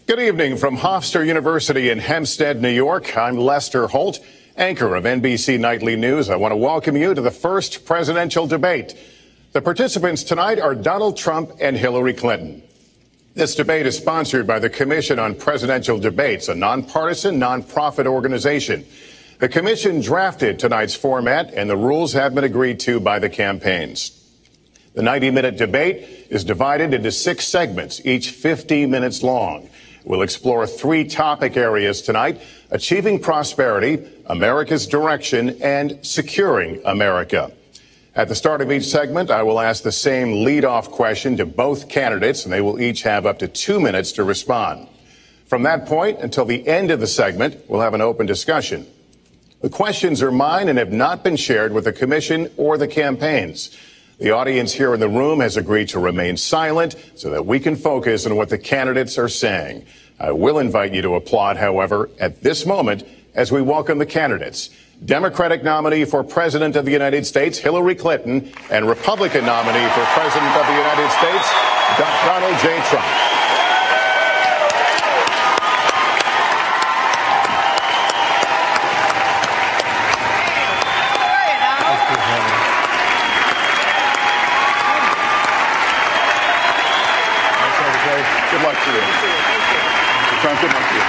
Good evening from Hofstra University in Hempstead, New York. I'm Lester Holt, anchor of NBC Nightly News. I want to welcome you to the first presidential debate. The participants tonight are Donald Trump and Hillary Clinton. This debate is sponsored by the Commission on Presidential Debates, a nonpartisan, nonprofit organization. The commission drafted tonight's format, and the rules have been agreed to by the campaigns. The 90-minute debate is divided into 6 segments, each 50 minutes long. We'll explore 3 topic areas tonight: achieving prosperity, America's direction, and securing America. At the start of each segment, I will ask the same lead-off question to both candidates, and they will each have up to 2 minutes to respond. From that point until the end of the segment, we'll have an open discussion. The questions are mine and have not been shared with the commission or the campaigns. The audience here in the room has agreed to remain silent so that we can focus on what the candidates are saying. I will invite you to applaud, however, at this moment as we welcome the candidates. Democratic nominee for President of the United States, Hillary Clinton, and Republican nominee for President of the United States, Donald J. Trump. Good luck to you. Mr. Trump, good luck to you.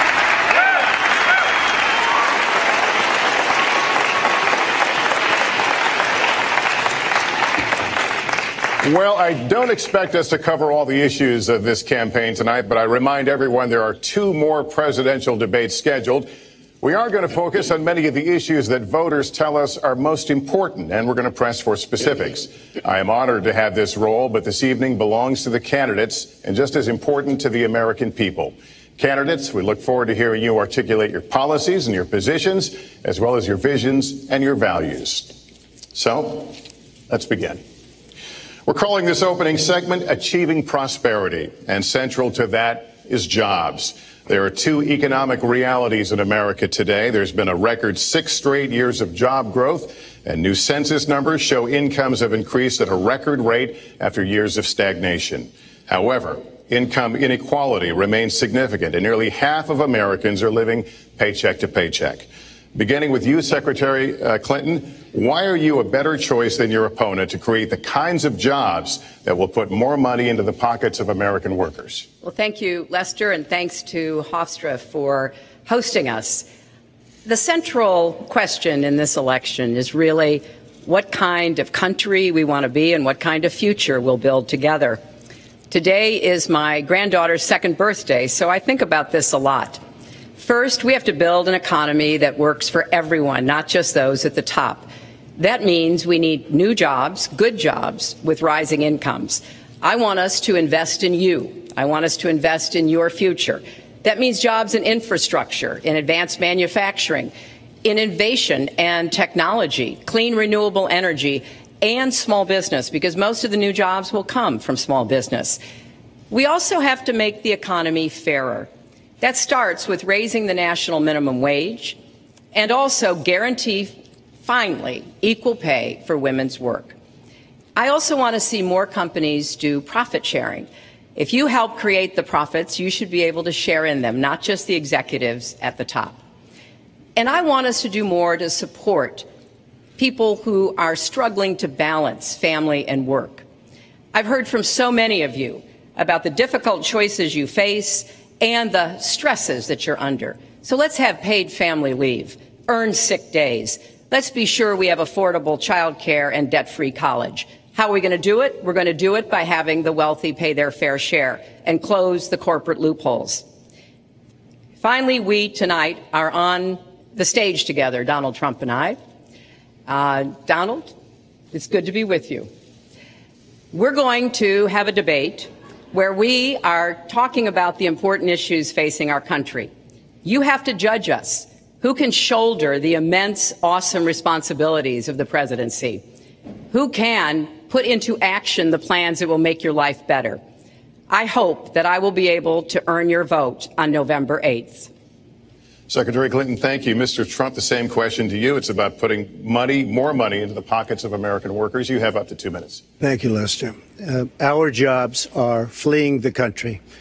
Well, I don't expect us to cover all the issues of this campaign tonight, but I remind everyone there are 2 more presidential debates scheduled. We are going to focus on many of the issues that voters tell us are most important, and we're going to press for specifics. I am honored to have this role, but this evening belongs to the candidates and just as important to the American people. Candidates, we look forward to hearing you articulate your policies and your positions, as well as your visions and your values. So, let's begin. We're calling this opening segment Achieving Prosperity, and central to that is jobs. There are 2 economic realities in America today. There's been a record 6 straight years of job growth, and new census numbers show incomes have increased at a record rate after years of stagnation. However, income inequality remains significant, and nearly half of Americans are living paycheck to paycheck. Beginning with you, Secretary Clinton, why are you a better choice than your opponent to create the kinds of jobs that will put more money into the pockets of American workers? Well, thank you, Lester, and thanks to Hofstra for hosting us. The central question in this election is really what kind of country we want to be and what kind of future we'll build together. Today is my granddaughter's 2nd birthday, so I think about this a lot. First, we have to build an economy that works for everyone, not just those at the top. That means we need new jobs, good jobs, with rising incomes. I want us to invest in you. I want us to invest in your future. That means jobs in infrastructure, in advanced manufacturing, in innovation and technology, clean renewable energy, and small business, because most of the new jobs will come from small business. We also have to make the economy fairer. That starts with raising the national minimum wage and also guarantee, finally, equal pay for women's work. I also want to see more companies do profit sharing. If you help create the profits, you should be able to share in them, not just the executives at the top. And I want us to do more to support people who are struggling to balance family and work. I've heard from so many of you about the difficult choices you face and the stresses that you're under. So let's have paid family leave, earned sick days. Let's be sure we have affordable child care and debt-free college. How are we going to do it? We're going to do it by having the wealthy pay their fair share and close the corporate loopholes. Finally, we tonight are on the stage together, Donald Trump and I. Donald, it's good to be with you. We're going to have a debate where we are talking about the important issues facing our country. You have to judge us. Who can shoulder the immense, awesome responsibilities of the presidency? Who can put into action the plans that will make your life better? I hope that I will be able to earn your vote on November 8th. Secretary Clinton, thank you. Mr. Trump, the same question to you. It's about putting more money into the pockets of American workers. You have up to 2 minutes. Thank you, Lester. Our jobs are fleeing the country.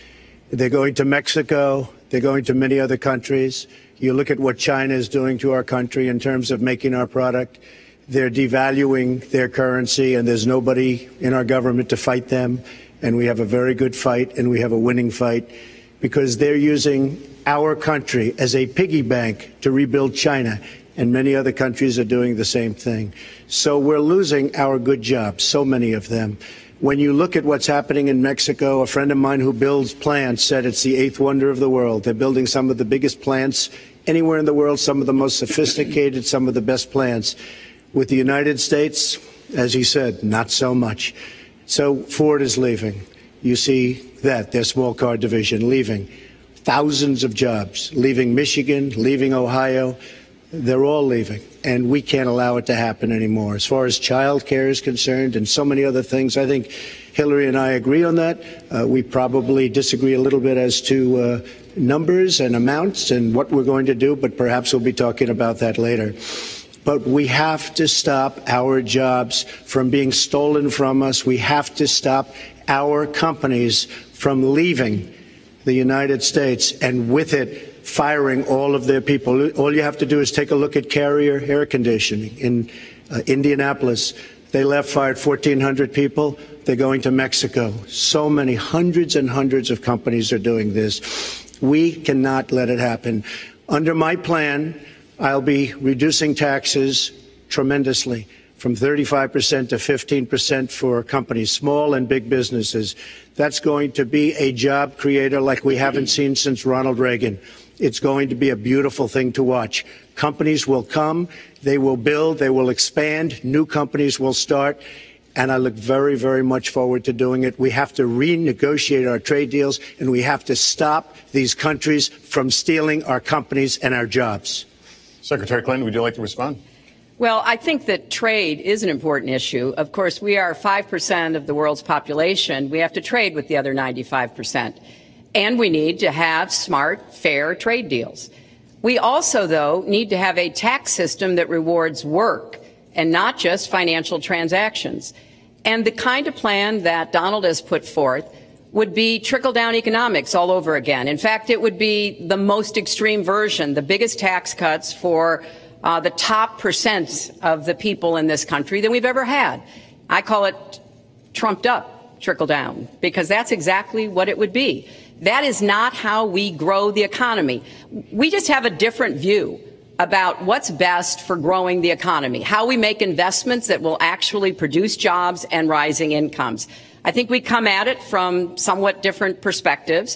They're going to Mexico. They're going to many other countries. You look at what China is doing to our country in terms of making our product. They're devaluing their currency, and there's nobody in our government to fight them. And we have a very good fight, and we have a winning fight, because they're using our country as a piggy bank to rebuild China. And many other countries are doing the same thing. So we're losing our good jobs, so many of them. When you look at what's happening in Mexico, a friend of mine who builds plants said it's the eighth wonder of the world. They're building some of the biggest plants anywhere in the world, some of the most sophisticated, some of the best plants. With the United States, as he said, not so much. So Ford is leaving. You see that, their small car division leaving. Thousands of jobs, leaving Michigan, leaving Ohio. They're all leaving, and we can't allow it to happen anymore. As far as child care is concerned and so many other things, I think Hillary and I agree on that. We probably disagree a little bit as to numbers and amounts and what we're going to do, but perhaps we'll be talking about that later. But we have to stop our jobs from being stolen from us. We have to stop our companies from leaving the United States, and with it, firing all of their people. All you have to do is take a look at Carrier Air Conditioning in Indianapolis. They left, fired 1,400 people. They're going to Mexico. So many, hundreds and hundreds of companies are doing this. We cannot let it happen. Under my plan, I'll be reducing taxes tremendously, from 35% to 15% for companies, small and big businesses. That's going to be a job creator like we haven't seen since Ronald Reagan. It's going to be a beautiful thing to watch. Companies will come, they will build, they will expand, new companies will start, and I look very, very much forward to doing it. We have to renegotiate our trade deals, and we have to stop these countries from stealing our companies and our jobs. Secretary Clinton, would you like to respond? Well, I think that trade is an important issue. Of course, we are 5% of the world's population. We have to trade with the other 95%. And we need to have smart, fair trade deals. We also, though, need to have a tax system that rewards work and not just financial transactions. And the kind of plan that Donald has put forth would be trickle-down economics all over again. In fact, it would be the most extreme version, the biggest tax cuts for the top percent of the people in this country than we've ever had. I call it trumped up trickle-down, because that's exactly what it would be. That is not how we grow the economy. We just have a different view about what's best for growing the economy, how we make investments that will actually produce jobs and rising incomes. I think we come at it from somewhat different perspectives.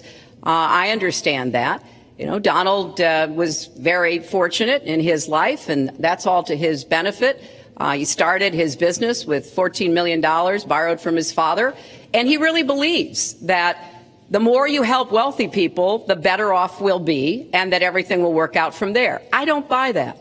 I understand that. You know, Donald was very fortunate in his life, and that's all to his benefit. He started his business with $14 million borrowed from his father, and he really believes that the more you help wealthy people, the better off we'll be, and that everything will work out from there. I don't buy that.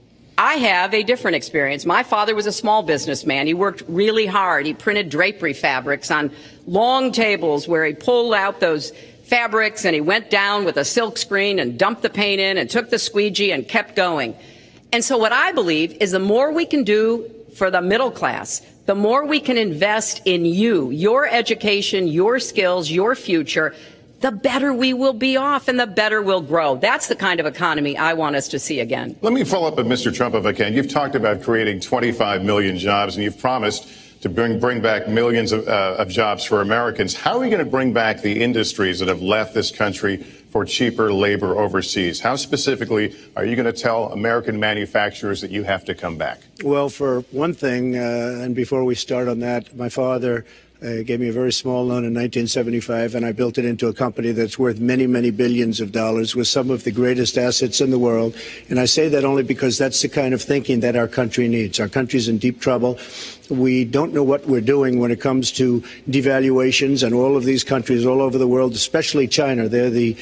I have a different experience. My father was a small businessman. He worked really hard. He printed drapery fabrics on long tables where he pulled out those fabrics and he went down with a silk screen and dumped the paint in and took the squeegee and kept going. And so what I believe is the more we can do for the middle class, the more we can invest in you, your education, your skills, your future, the better we will be off and the better we'll grow. That's the kind of economy I want us to see again. Let me follow up with Mr. Trump if I can. You've talked about creating 25 million jobs, and you've promised to bring back millions of jobs for Americans. How are we going to bring back the industries that have left this country for cheaper labor overseas? How specifically are you going to tell American manufacturers that you have to come back? Well, for one thing, and before we start on that, my father gave me a very small loan in 1975, and I built it into a company that's worth many, many billions of dollars with some of the greatest assets in the world. And I say that only because that's the kind of thinking that our country needs. Our country's in deep trouble. We don't know what we're doing when it comes to devaluations, and all of these countries all over the world, especially China, they're the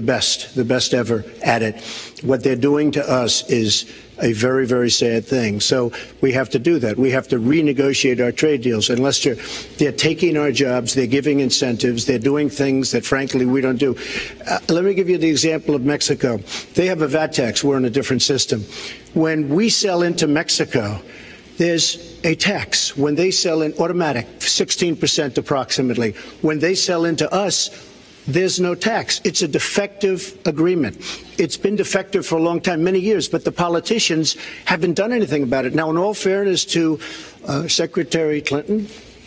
best ever at it. What they're doing to us is a very, very sad thing. So we have to do that. We have to renegotiate our trade deals. And Lester, they're taking our jobs, they're giving incentives, they're doing things that, frankly, we don't do. Let me give you the example of Mexico. They have a VAT tax. We're in a different system. When we sell into Mexico, there's a tax. When they sell in automatic, 16% approximately. When they sell into us, there's no tax. It's a defective agreement. It's been defective for a long time, many years, but the politicians haven't done anything about it. Now, in all fairness to Secretary Clinton,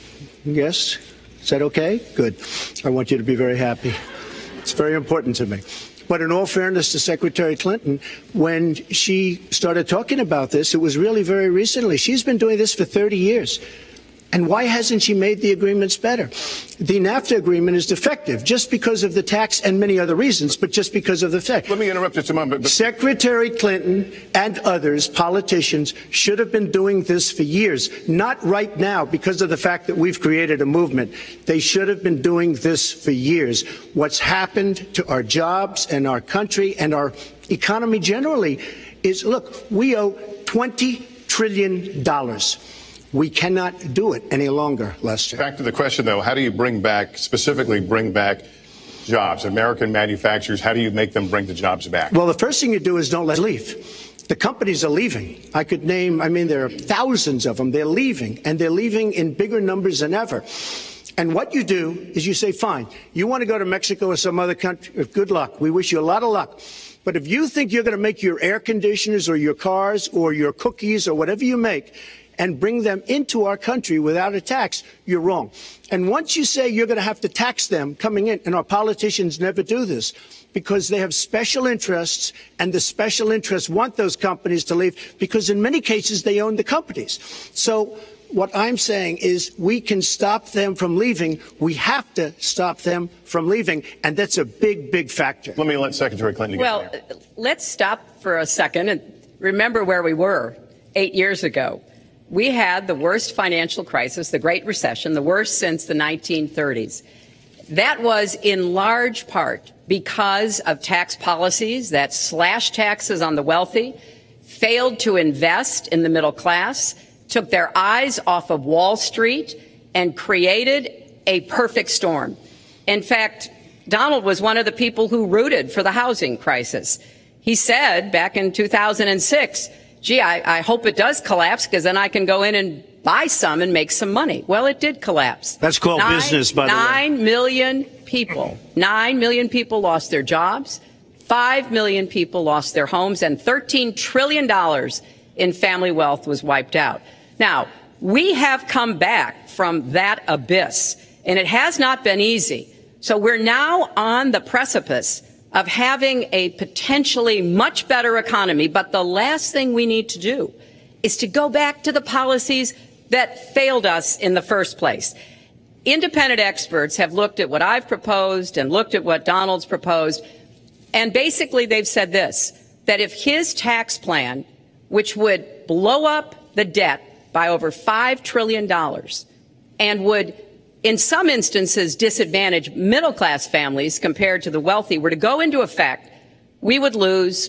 yes, is that okay? Good. I want you to be very happy. It's very important to me. But in all fairness to Secretary Clinton, when she started talking about this, it was really very recently. She's been doing this for 30 years. And why hasn't she made the agreements better? The NAFTA agreement is defective just because of the tax and many other reasons, but just because of the fact. Let me interrupt just a moment. Secretary Clinton and others, politicians, should have been doing this for years, not right now because of the fact that we've created a movement. They should have been doing this for years. What's happened to our jobs and our country and our economy generally is, look, we owe $20 trillion. We cannot do it any longer, Lester. Back to the question, though, how do you specifically bring back jobs? American manufacturers, how do you make them bring the jobs back? Well, the first thing you do is don't let them leave. The companies are leaving. I could name, there are thousands of them. They're leaving, and they're leaving in bigger numbers than ever. And what you do is you say, fine, you want to go to Mexico or some other country, good luck. We wish you a lot of luck. But if you think you're going to make your air conditioners or your cars or your cookies or whatever you make and bring them into our country without a tax, you're wrong. And once you say you're going to have to tax them coming in, and our politicians never do this, because they have special interests, and the special interests want those companies to leave, because in many cases they own the companies. So what I'm saying is we can stop them from leaving. We have to stop them from leaving, and that's a big, big factor. Let me let Secretary Clinton get there. Let's stop for a second and remember where we were 8 years ago. We had the worst financial crisis, the Great Recession, the worst since the 1930s. That was in large part because of tax policies that slashed taxes on the wealthy, failed to invest in the middle class, took their eyes off of Wall Street, and created a perfect storm. In fact, Donald was one of the people who rooted for the housing crisis. He said back in 2006, gee, I hope it does collapse because then I can go in and buy some and make some money. Well, it did collapse. That's called business, by the way. 9 million people lost their jobs. 5 million people lost their homes, and $13 trillion in family wealth was wiped out. Now, we have come back from that abyss, and it has not been easy. So we're now on the precipice of having a potentially much better economy. But the last thing we need to do is to go back to the policies that failed us in the first place. Independent experts have looked at what I've proposed and looked at what Donald's proposed, and basically they've said this, that if his tax plan, which would blow up the debt by over $5 trillion and would in some instances disadvantage middle-class families compared to the wealthy, were to go into effect, we would lose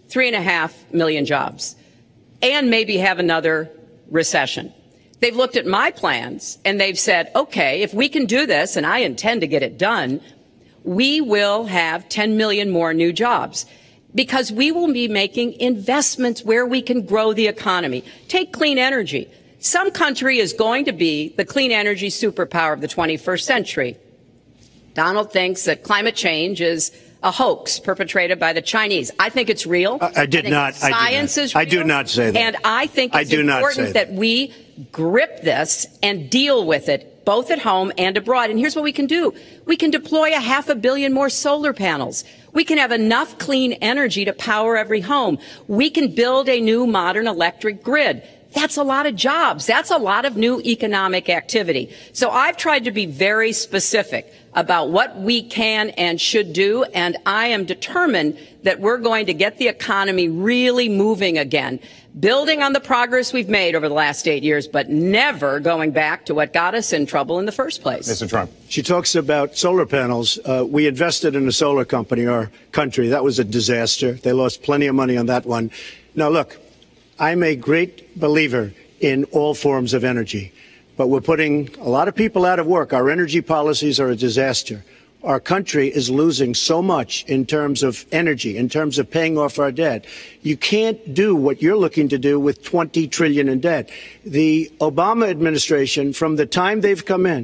3.5 million jobs and maybe have another recession. They've looked at my plans and they've said, okay, if we can do this, and I intend to get it done, we will have 10 million more new jobs because we will be making investments where we can grow the economy. Take clean energy. Some country is going to be the clean energy superpower of the 21st century. Donald thinks that climate change is a hoax perpetrated by the Chinese. I think it's real. I did not. Science is real. I do not say that. And I think it's important that we grip this and deal with it, both at home and abroad. And here's what we can do. We can deploy 500 million more solar panels. We can have enough clean energy to power every home. We can build a new modern electric grid. That's a lot of jobs. That's a lot of new economic activity. So I've tried to be very specific about what we can and should do, and I am determined that we're going to get the economy really moving again, building on the progress we've made over the last 8 years, but never going back to what got us in trouble in the first place. Mr. Trump. She talks about solar panels. We invested in a solar company, our country. That was a disaster. They lost plenty of money on that one. Now, look, I'm a great believer in all forms of energy, but we're putting a lot of people out of work. Our energy policies are a disaster. Our country is losing so much in terms of energy, in terms of paying off our debt. You can't do what you're looking to do with $20 trillion in debt. The Obama administration, from the time they've come in,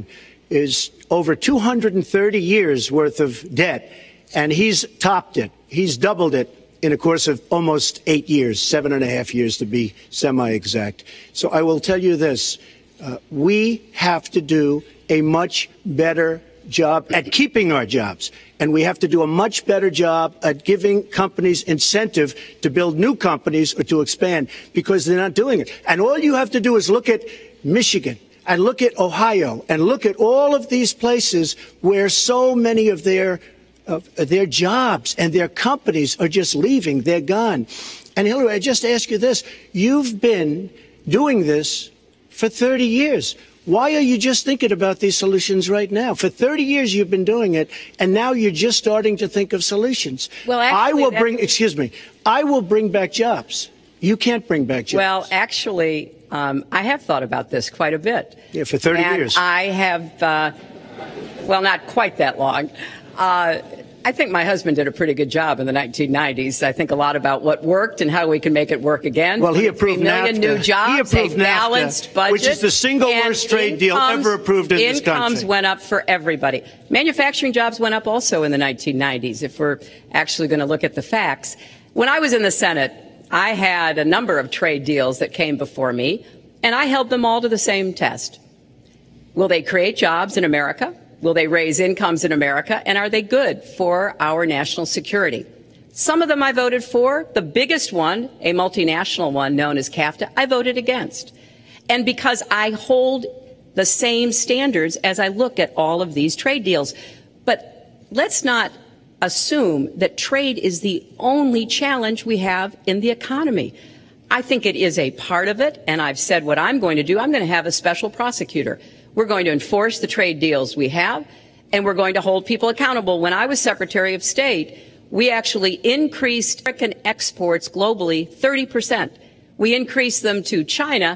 is over 230 years worth of debt, and he's topped it. He's doubled it in a course of almost 8 years, 7.5 years to be semi-exact. So I will tell you this. We have to do a much better job at keeping our jobs. And we have to do a much better job at giving companies incentive to build new companies or to expand, because they're not doing it. And all you have to do is look at Michigan and look at Ohio and look at all of these places where so many of their jobs and their companies are just leaving. They're gone. And Hillary, I just ask you this. You've been doing this for 30 years. Why are you just thinking about these solutions right now? For 30 years you've been doing it, and now you're just starting to think of solutions. Well, actually, I will bring back jobs. You can't bring back jobs. Well, actually, I have thought about this quite a bit. Yeah, for 30 years. I have, well, not quite that long. I think my husband did a pretty good job in the 1990s. I think a lot about what worked and how we can make it work again. Well, he approved 3 million NAFTA. new jobs, he approved a balanced budget, which is the single worst trade deal ever approved in this country. Incomes went up for everybody. Manufacturing jobs went up also in the 1990s, if we're actually going to look at the facts. When I was in the Senate, I had a number of trade deals that came before me, and I held them all to the same test. Will they create jobs in America? Will they raise incomes in America? And are they good for our national security? Some of them I voted for. The biggest one, a multinational one known as CAFTA, I voted against. And because I hold the same standards as I look at all of these trade deals. But let's not assume that trade is the only challenge we have in the economy. I think it is a part of it, and I've said what I'm going to do. I'm going to have a special prosecutor. We're going to enforce the trade deals we have, and we're going to hold people accountable. When I was Secretary of State, we actually increased American exports globally 30%. We increased them to China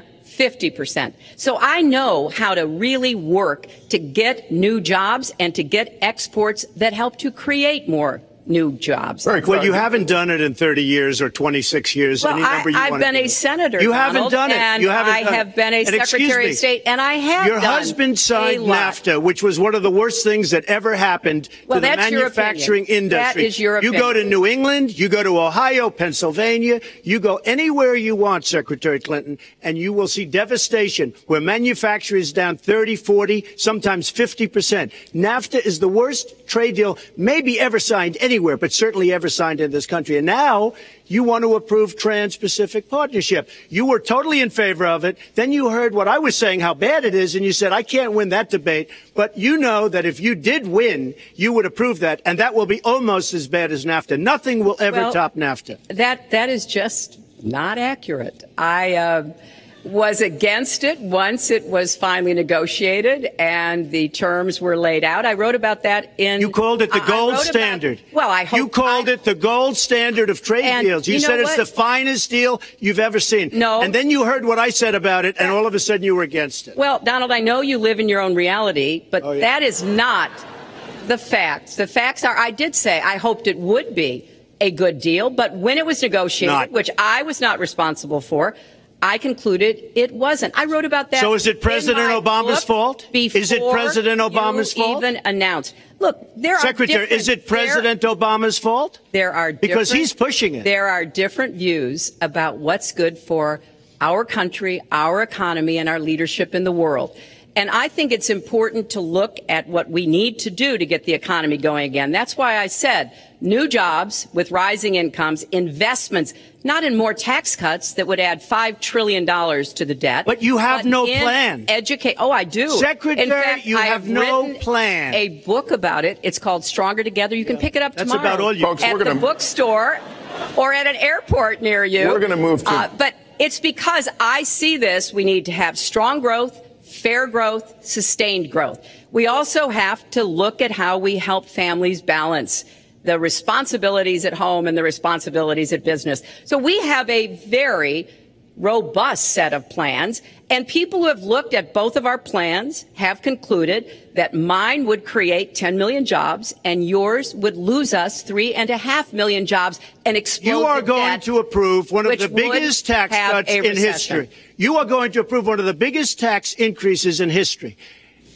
50%. So I know how to really work to get new jobs and to get exports that help to create more new jobs. Well, you haven't done it in 30 years or 26 years. Well, I've been a senator. You haven't done it. And I have been a Secretary of State, and I have Your husband signed NAFTA, which was one of the worst things that ever happened to the manufacturing industry. That is your opinion. You go to New England, you go to Ohio, Pennsylvania, you go anywhere you want, Secretary Clinton, and you will see devastation where manufacturing is down 30, 40, sometimes 50%. NAFTA is the worst trade deal maybe ever signed anywhere, but certainly ever signed in this country. And now you want to approve Trans-Pacific Partnership. You were totally in favor of it. Then you heard what I was saying, how bad it is, and you said, I can't win that debate. But you know that if you did win, you would approve that, and that will be almost as bad as NAFTA. Nothing will ever top NAFTA. That is just not accurate. I was against it once it was finally negotiated and the terms were laid out. I wrote about that in... You called it the gold standard. Well, I hope... You called it the gold standard of trade deals. You said it's the finest deal you've ever seen. No. And then you heard what I said about it, and all of a sudden you were against it. Well, Donald, I know you live in your own reality, but that is not the facts. The facts are, I did say I hoped it would be a good deal, but when it was negotiated, which I was not responsible for, I concluded it wasn't. I wrote about that. So is it President Obama's fault? Is it President Obama's fault? Even announced. Look, there are Secretary, is it President Obama's fault? There are because he's pushing it. There are different views about what's good for our country, our economy, and our leadership in the world. And I think it's important to look at what we need to do to get the economy going again. That's why I said new jobs with rising incomes, investments, not in more tax cuts that would add $5 trillion to the debt. But you have no plan. Oh, I do. Secretary, in fact, you have no plan. A book about it. It's called Stronger Together. You can pick it up tomorrow. That's about all you folks, at the bookstore or at an airport near you. We're going to move to... But it's because I see this. We need to have strong growth, fair growth, sustained growth. We also have to look at how we help families balance the responsibilities at home and the responsibilities at business. So we have a very robust set of plans, and people who have looked at both of our plans have concluded that mine would create 10 million jobs and yours would lose us 3.5 million jobs and explode You are going to approve one of the biggest tax cuts in history. You are going to approve one of the biggest tax increases in history.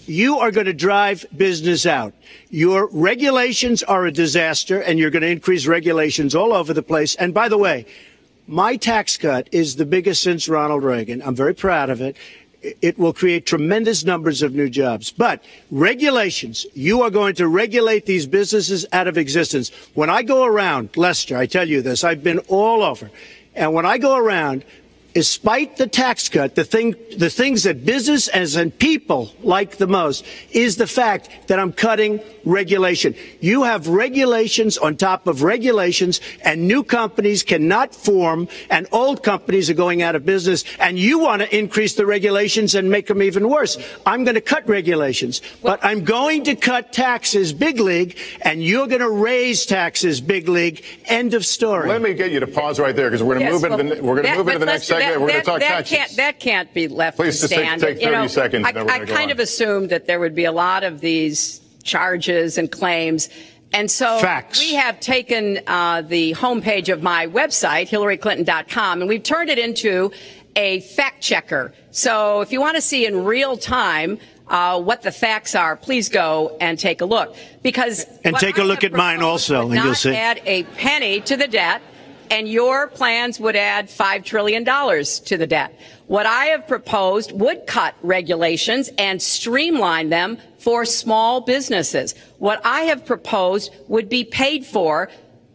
you are going to drive business out. Your regulations are a disaster, and you're going to increase regulations all over the place. And by the way, my tax cut is the biggest since Ronald Reagan. I'm very proud of it. It will create tremendous numbers of new jobs. But regulations, you are going to regulate these businesses out of existence. When I go around, Lester, I tell you this, I've been all over. And when I go around, despite the tax cut, the things that business and people like the most is the fact that I'm cutting regulation. You have regulations on top of regulations, and new companies cannot form, and old companies are going out of business, and you want to increase the regulations and make them even worse. I'm going to cut regulations, but I'm going to cut taxes big league, and you're going to raise taxes big league. End of story. Let me get you to pause right there, because we're going to move into the next segment. We're going to talk taxes. That can't be left Please, to stand. Take 30 seconds. I kind of assumed that there would be a lot of these charges and claims. And so Facts. We have taken the homepage of my website, HillaryClinton.com, and we've turned it into a fact checker. So if you want to see in real time what the facts are, please go and take a look. And take a look at mine also, and you'll see. Add a penny to the debt, and your plans would add $5 trillion to the debt. What I have proposed would cut regulations and streamline them for small businesses. What I have proposed would be paid for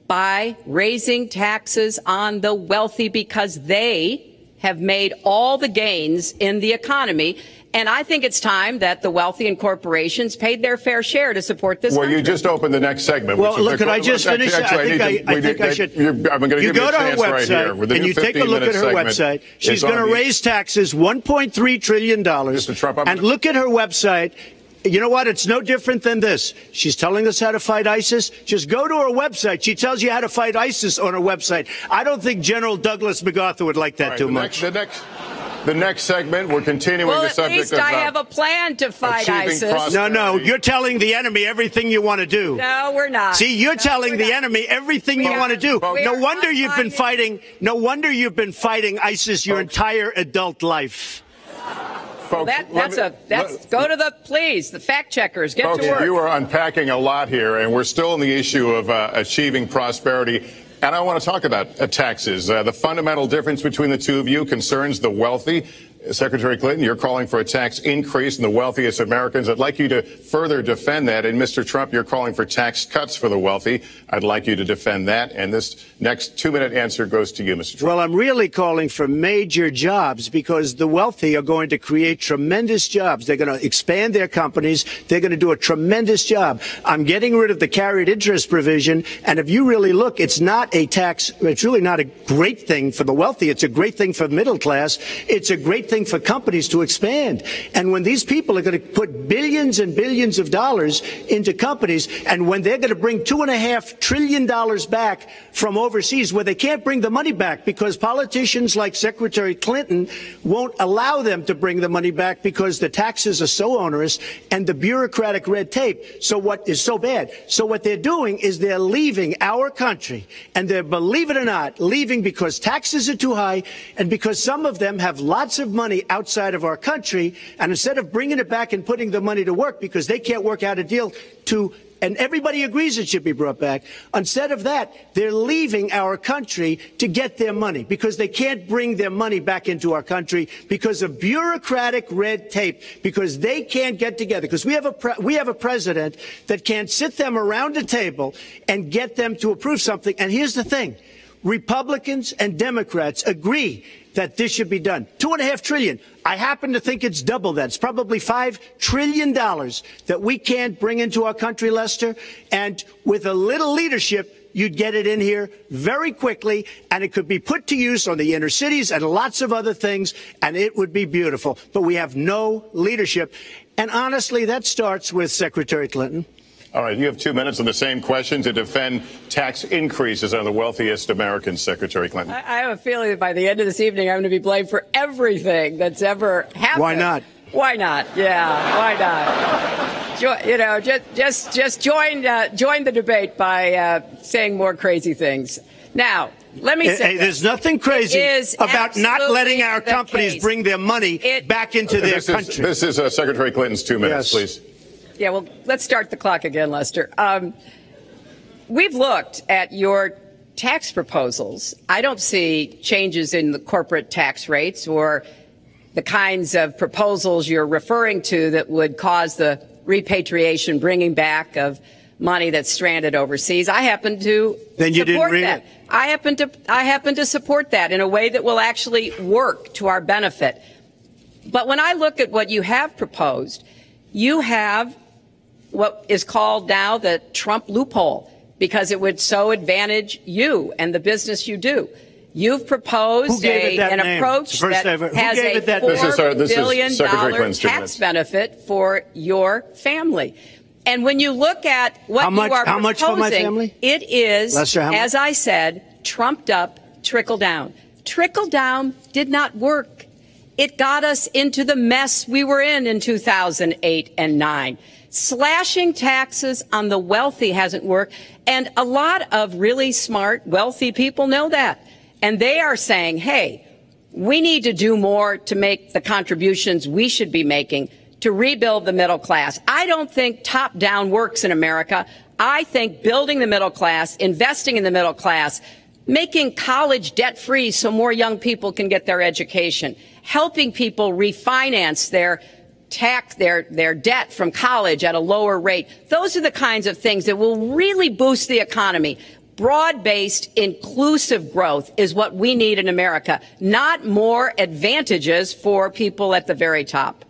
by raising taxes on the wealthy, because they have made all the gains in the economy. And I think it's time that the wealthy and corporations paid their fair share to support this country. You just opened the next segment. Well, look, could I just finish? I think I should. I'm going to give you a chance right here. And you take a look at her website. She's going to raise taxes $1.3 trillion. Mr. Trump, and look at her website. You know what? It's no different than this. She's telling us how to fight ISIS. Just go to her website. She tells you how to fight ISIS on her website. I don't think General Douglas MacArthur would like that too much. The next segment, we're continuing the subject of... At least I have a plan to fight ISIS. No, you're telling the enemy everything you want to do. No, we're not. See, you're telling the enemy everything you want to do. No wonder you've been fighting ISIS your entire adult life. Well, go to the fact checkers. Get to work. You are unpacking a lot here, and we're still on the issue of achieving prosperity. And I want to talk about taxes. The fundamental difference between the two of you concerns the wealthy. Secretary Clinton, you're calling for a tax increase in the wealthiest Americans. I'd like you to further defend that. And Mr. Trump, you're calling for tax cuts for the wealthy. I'd like you to defend that. And this next 2-minute answer goes to you, Mr. Trump. Well, I'm really calling for major jobs, because the wealthy are going to create tremendous jobs. They're going to expand their companies. They're going to do a tremendous job. I'm getting rid of the carried interest provision. And if you really look, it's not a tax. It's really not a great thing for the wealthy. It's a great thing for the middle class. It's a great thing for companies to expand. And when these people are going to put billions and billions of dollars into companies, and when they're going to bring $2.5 trillion back from overseas, where they can't bring the money back because politicians like Secretary Clinton won't allow them to bring the money back because the taxes are so onerous and the bureaucratic red tape. So what is so bad? So what they're doing is they're leaving our country, and they're, believe it or not, leaving because taxes are too high and because some of them have lots of money outside of our country, and instead of bringing it back and putting the money to work because they can't work out a deal to, and everybody agrees it should be brought back, instead of that, they're leaving our country to get their money because they can't bring their money back into our country because of bureaucratic red tape, because they can't get together, because we have a president that can't sit them around a table and get them to approve something. And here's the thing. Republicans and Democrats agree that this should be done. $2.5 trillion. I happen to think it's double that. It's probably $5 trillion that we can't bring into our country, Lester. And with a little leadership, you'd get it in here very quickly, and it could be put to use on the inner cities and lots of other things, and it would be beautiful. But we have no leadership. And honestly, that starts with Secretary Clinton. All right, you have 2 minutes on the same question to defend tax increases on the wealthiest Americans, Secretary Clinton. I have a feeling that by the end of this evening, I'm going to be blamed for everything that's ever happened. Why not? Why not? Yeah, why not? Just join the debate by saying more crazy things. Now, Let me say there's nothing crazy about not letting our companies bring their money back into their country. This is Secretary Clinton's 2 minutes, please. Yeah, well, let's start the clock again, Lester. We've looked at your tax proposals. I don't see changes in the corporate tax rates or the kinds of proposals you're referring to that would cause the repatriation, bringing back of money that's stranded overseas. I happen to support that. I happen to support that in a way that will actually work to our benefit. But when I look at what you have proposed, you have what is called now the Trump loophole, because it would so advantage you and the business you do. You've proposed an approach that has a $4 billion tax benefit for your family. And when you look at what you are proposing, much for my family? It is, Lester, as I said, trumped up trickle down. Trickle down did not work. It got us into the mess we were in 2008 and 9. Slashing taxes on the wealthy hasn't worked. And a lot of really smart, wealthy people know that. And they are saying, hey, we need to do more to make the contributions we should be making to rebuild the middle class. I don't think top-down works in America. I think building the middle class, investing in the middle class, making college debt-free so more young people can get their education, helping people refinance their debt from college at a lower rate. Those are the kinds of things that will really boost the economy. Broad-based, inclusive growth is what we need in America, not more advantages for people at the very top.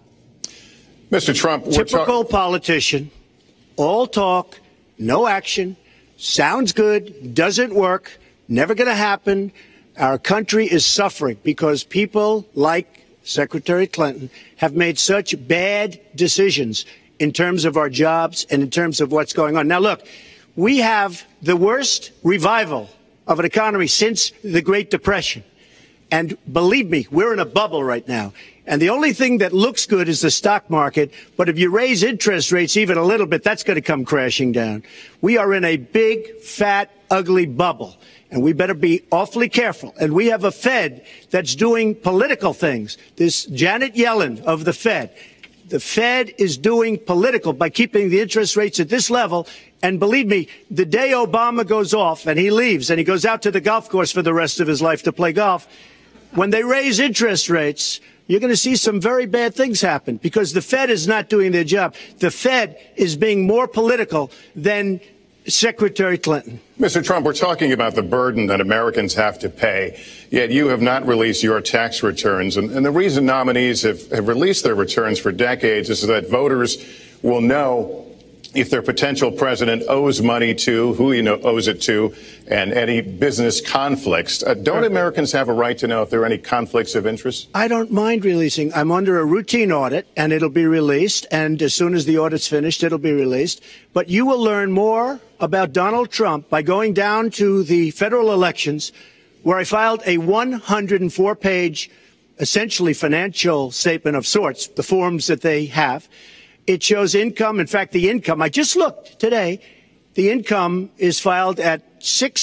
Mr. Trump, typical politician, all talk, no action, sounds good, doesn't work, never going to happen. Our country is suffering because people like Secretary Clinton have made such bad decisions in terms of our jobs and in terms of what's going on. Now, look, we have the worst revival of an economy since the Great Depression. And believe me, we're in a bubble right now. And the only thing that looks good is the stock market. But if you raise interest rates even a little bit, that's going to come crashing down. We are in a big, fat, ugly bubble. And we better be awfully careful. And we have a Fed that's doing political things. This Janet Yellen of the Fed. The Fed is doing political by keeping the interest rates at this level. And believe me, the day Obama goes off and he leaves and he goes out to the golf course for the rest of his life to play golf, when they raise interest rates, you're going to see some very bad things happen because the Fed is not doing their job. The Fed is being more political than Secretary Clinton. Mr. Trump, we're talking about the burden that Americans have to pay, yet you have not released your tax returns. And the reason nominees have released their returns for decades is so that voters will know if their potential president owes money to, who he owes it to, and any business conflicts. Don't Americans have a right to know if there are any conflicts of interest? I don't mind releasing. I'm under a routine audit, and it'll be released. And as soon as the audit's finished, it'll be released. But you will learn more about Donald Trump by going down to the federal elections, where I filed a 104-page, essentially financial statement of sorts, the forms that they have. It shows income. In fact, the income, I just looked today, the income is filed at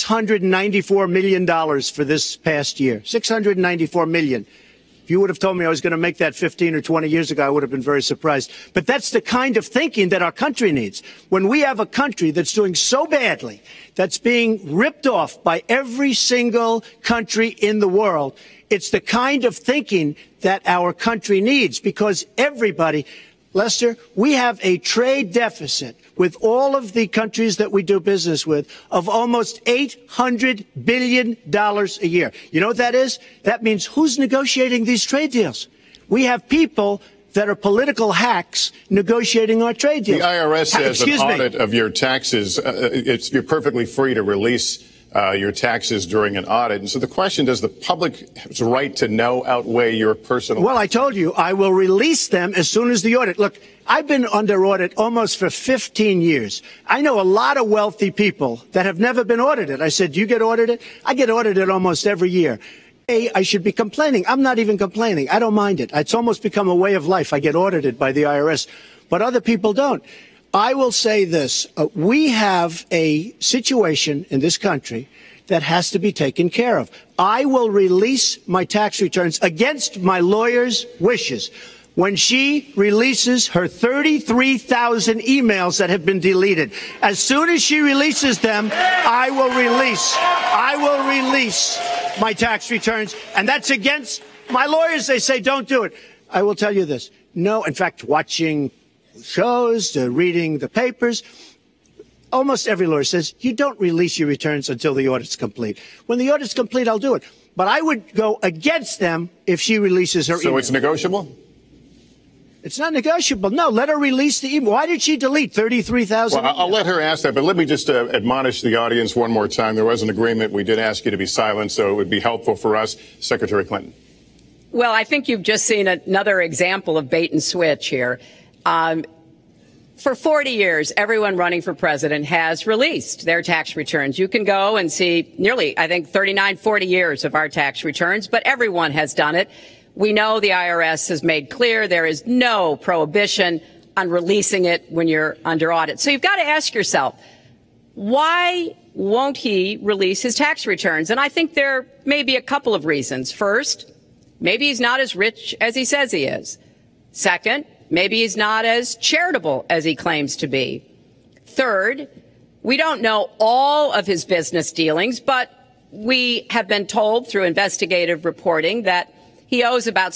$694 million for this past year. $694 million. If you would have told me I was going to make that 15 or 20 years ago, I would have been very surprised. But that's the kind of thinking that our country needs. When we have a country that's doing so badly, that's being ripped off by every single country in the world, it's the kind of thinking that our country needs because everybody... Lester, we have a trade deficit with all of the countries that we do business with of almost $800 billion a year. You know what that is? That means who's negotiating these trade deals? We have people that are political hacks negotiating our trade deals. The IRS says an audit of your taxes, you're perfectly free to release your taxes during an audit. And so the question, does the public's right to know outweigh your personal? Well, I told you, I will release them as soon as the audit. Look, I've been under audit almost for 15 years. I know a lot of wealthy people that have never been audited. I said, do you get audited? I get audited almost every year. I should be complaining. I'm not even complaining. I don't mind it. It's almost become a way of life. I get audited by the IRS, but other people don't. I will say this. We have a situation in this country that has to be taken care of. I will release my tax returns against my lawyer's wishes when she releases her 33,000 emails that have been deleted. As soon as she releases them, I will release my tax returns. And that's against my lawyers. They say, don't do it. I will tell you this. No, in fact, watching shows, reading the papers, almost every lawyer says you don't release your returns until the audit's complete. When the audit's complete, I'll do it. But I would go against them if she releases her email. So it's negotiable? It's not negotiable. No, let her release the email. Why did she delete 33,000? Well, I'll let her ask that, but let me just admonish the audience one more time. There was an agreement. We did ask you to be silent, so it would be helpful for us. Secretary Clinton. Well, I think you've just seen another example of bait and switch here. For 40 years, everyone running for president has released their tax returns. You can go and see nearly, I think, 39, 40 years of our tax returns, but everyone has done it. We know the IRS has made clear there is no prohibition on releasing it when you're under audit. So you've got to ask yourself, why won't he release his tax returns? And I think there may be a couple of reasons. First, maybe he's not as rich as he says he is. Second, maybe he's not as charitable as he claims to be. Third, we don't know all of his business dealings, but we have been told through investigative reporting that he owes about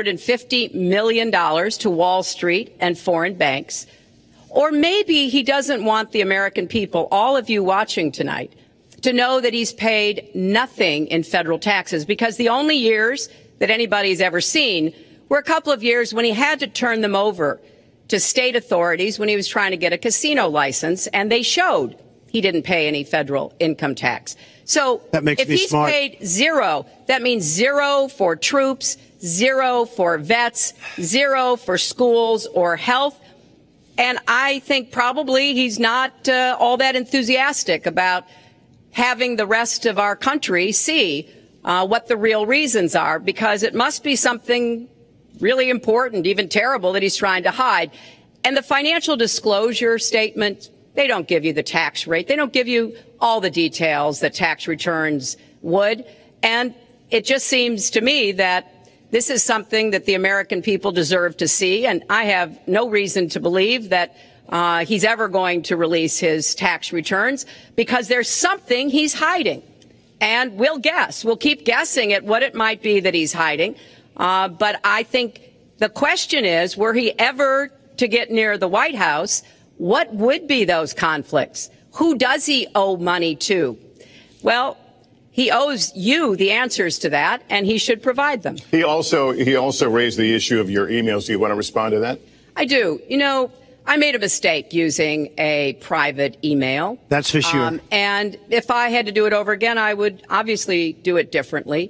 $650 million to Wall Street and foreign banks. Or maybe he doesn't want the American people, all of you watching tonight, to know that he's paid nothing in federal taxes, because the only years that anybody's ever seen were a couple of years when he had to turn them over to state authorities when he was trying to get a casino license, and they showed he didn't pay any federal income tax. So if he's paid zero, that means zero for troops, zero for vets, zero for schools or health. And I think probably he's not all that enthusiastic about having the rest of our country see what the real reasons are, because it must be something really important, even terrible, that he's trying to hide. And the financial disclosure statement, they don't give you the tax rate. They don't give you all the details that tax returns would. And it just seems to me that this is something that the American people deserve to see. And I have no reason to believe that he's ever going to release his tax returns, because there's something he's hiding. And we'll guess. We'll keep guessing at what it might be that he's hiding. But I think the question is, were he ever to get near the White House, what would be those conflicts? Who does he owe money to? Well, he owes you the answers to that, and he should provide them. He also raised the issue of your emails. Do you want to respond to that? I do. You know, I made a mistake using a private email. That's for sure. And if I had to do it over again, I would obviously do it differently.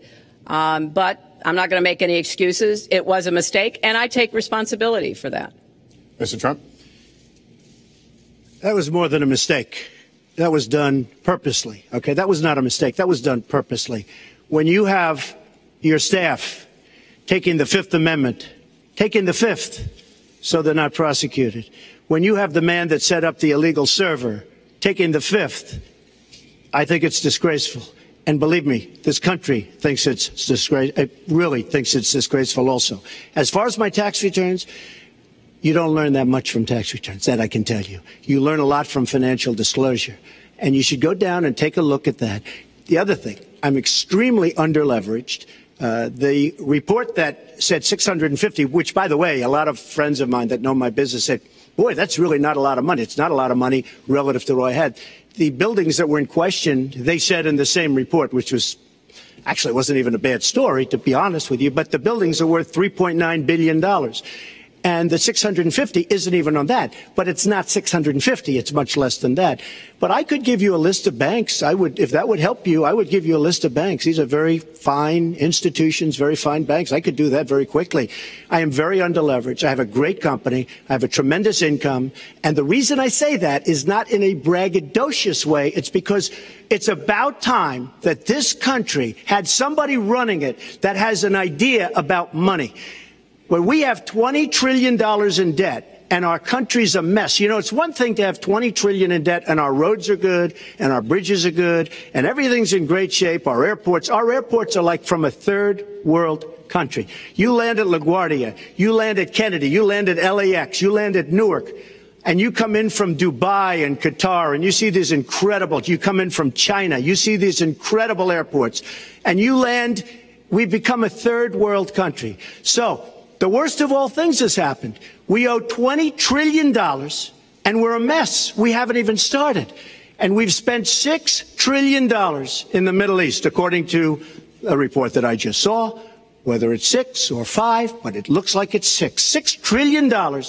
But I'm not going to make any excuses. It was a mistake, and I take responsibility for that. Mr. Trump? That was more than a mistake. That was done purposely. Okay, that was not a mistake. That was done purposely. When you have your staff taking the Fifth Amendment, taking the Fifth, so they're not prosecuted. When you have the man that set up the illegal server taking the Fifth, I think it's disgraceful. And believe me, this country thinks it's disgraceful. It really thinks it's disgraceful also. As far as my tax returns, you don't learn that much from tax returns, that I can tell you. You learn a lot from financial disclosure. And you should go down and take a look at that. The other thing, I'm extremely underleveraged. The report that said 650, which, by the way, a lot of friends of mine that know my business said, boy, that's really not a lot of money. It's not a lot of money relative to what I had. The buildings that were in question, they said in the same report, which was actually wasn't even a bad story, to be honest with you, but the buildings are worth $3.9 billion. And the 650 isn't even on that. But it's not 650. It's much less than that. But I could give you a list of banks. I would, if that would help you, I would give you a list of banks. These are very fine institutions, very fine banks. I could do that very quickly. I am very underleveraged. I have a great company. I have a tremendous income. And the reason I say that is not in a braggadocious way. It's because it's about time that this country had somebody running it that has an idea about money. When we have $20 trillion in debt, and our country's a mess. You know, it's one thing to have $20 trillion in debt, and our roads are good, and our bridges are good, and everything's in great shape. Our airports are like from a third world country. You land at LaGuardia, you land at Kennedy, you land at LAX, you land at Newark, and you come in from Dubai and Qatar, and you see these incredible, you come in from China, you see these incredible airports, and you land, we've become a third world country. So, the worst of all things has happened. We owe $20 trillion, and we're a mess. We haven't even started. And we've spent $6 trillion in the Middle East, according to a report that I just saw, whether it's 6 or 5, but it looks like it's 6. $6 trillion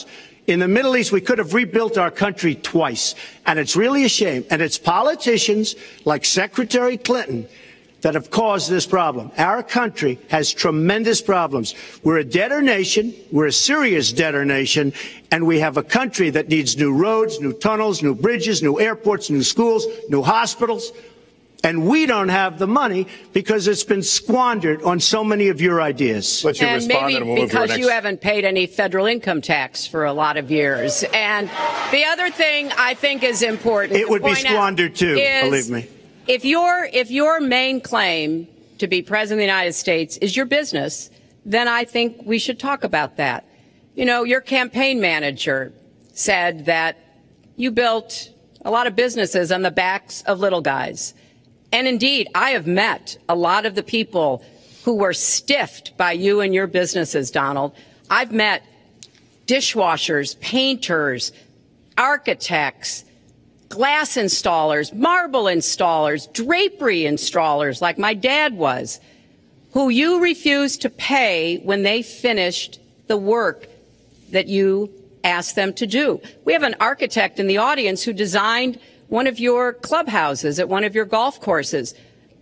in the Middle East. We could have rebuilt our country twice. And it's really a shame. And it's politicians like Secretary Clinton that have caused this problem. Our country has tremendous problems. We're a debtor nation. We're a serious debtor nation. And we have a country that needs new roads, new tunnels, new bridges, new airports, new schools, new hospitals. And we don't have the money because it's been squandered on so many of your ideas. Let you and respond, maybe and we'll move to our because next. you haven't paid any federal income tax for a lot of years. And the other thing I think is important. It would be squandered too, believe me. If your main claim to be president of the United States is your business, then I think we should talk about that. You know, your campaign manager said that you built a lot of businesses on the backs of little guys. And indeed, I have met a lot of the people who were stiffed by you and your businesses, Donald. I've met dishwashers, painters, architects, glass installers, marble installers, drapery installers, like my dad was, who you refused to pay when they finished the work that you asked them to do. We have an architect in the audience who designed one of your clubhouses at one of your golf courses.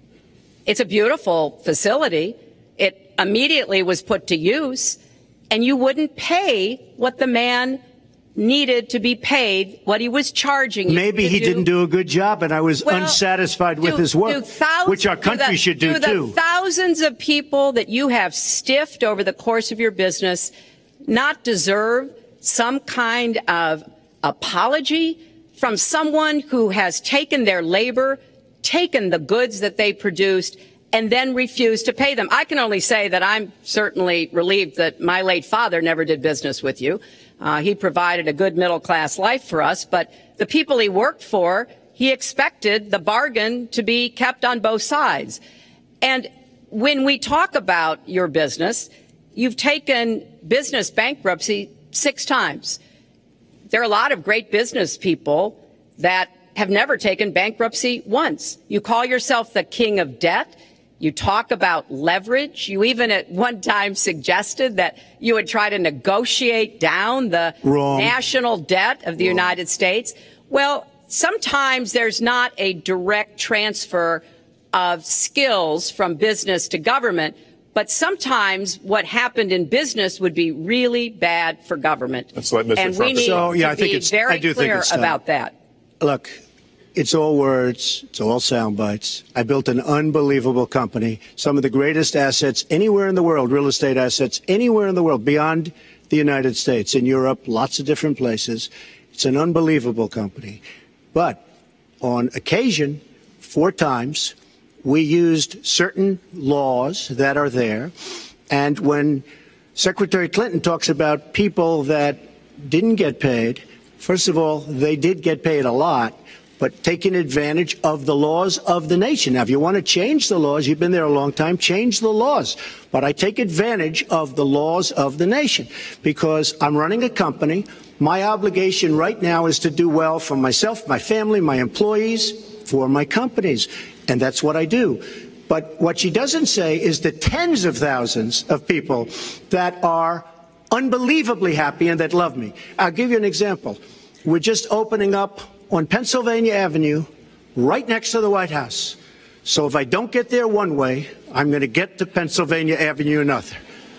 It's a beautiful facility. It immediately was put to use, and you wouldn't pay what the man needed to be paid, what he was charging you. Maybe he didn't do a good job, and I was unsatisfied with his work, which our country should do too. The thousands of people that you have stiffed over the course of your business not deserve some kind of apology from someone who has taken their labor, taken the goods that they produced, and then refused to pay them? I can only say that I'm certainly relieved that my late father never did business with you. He provided a good middle-class life for us, but the people he worked for, he expected the bargain to be kept on both sides. And when we talk about your business, you've taken business bankruptcy 6 times. There are a lot of great business people that have never taken bankruptcy once. You call yourself the king of debt. You talk about leverage. You even at one time suggested that you would try to negotiate down the national debt of the United States. Well, sometimes there's not a direct transfer of skills from business to government, but sometimes what happened in business would be really bad for government. Let's let Mr. And Trump we need to be very clear about that. Look, it's all words. It's all sound bites. I built an unbelievable company, some of the greatest assets anywhere in the world, real estate assets anywhere in the world, beyond the United States, in Europe, lots of different places. It's an unbelievable company. But on occasion, 4 times, we used certain laws that are there. And when Secretary Clinton talks about people that didn't get paid, first of all, they did get paid a lot, but taking advantage of the laws of the nation. Now, if you want to change the laws, you've been there a long time, change the laws. But I take advantage of the laws of the nation because I'm running a company. My obligation right now is to do well for myself, my family, my employees, for my companies. And that's what I do. But what she doesn't say is the tens of thousands of people that are unbelievably happy and that love me. I'll give you an example. We're just opening up on Pennsylvania Avenue, right next to the White House. So if I don't get there one way, I'm going to get to Pennsylvania Avenue another.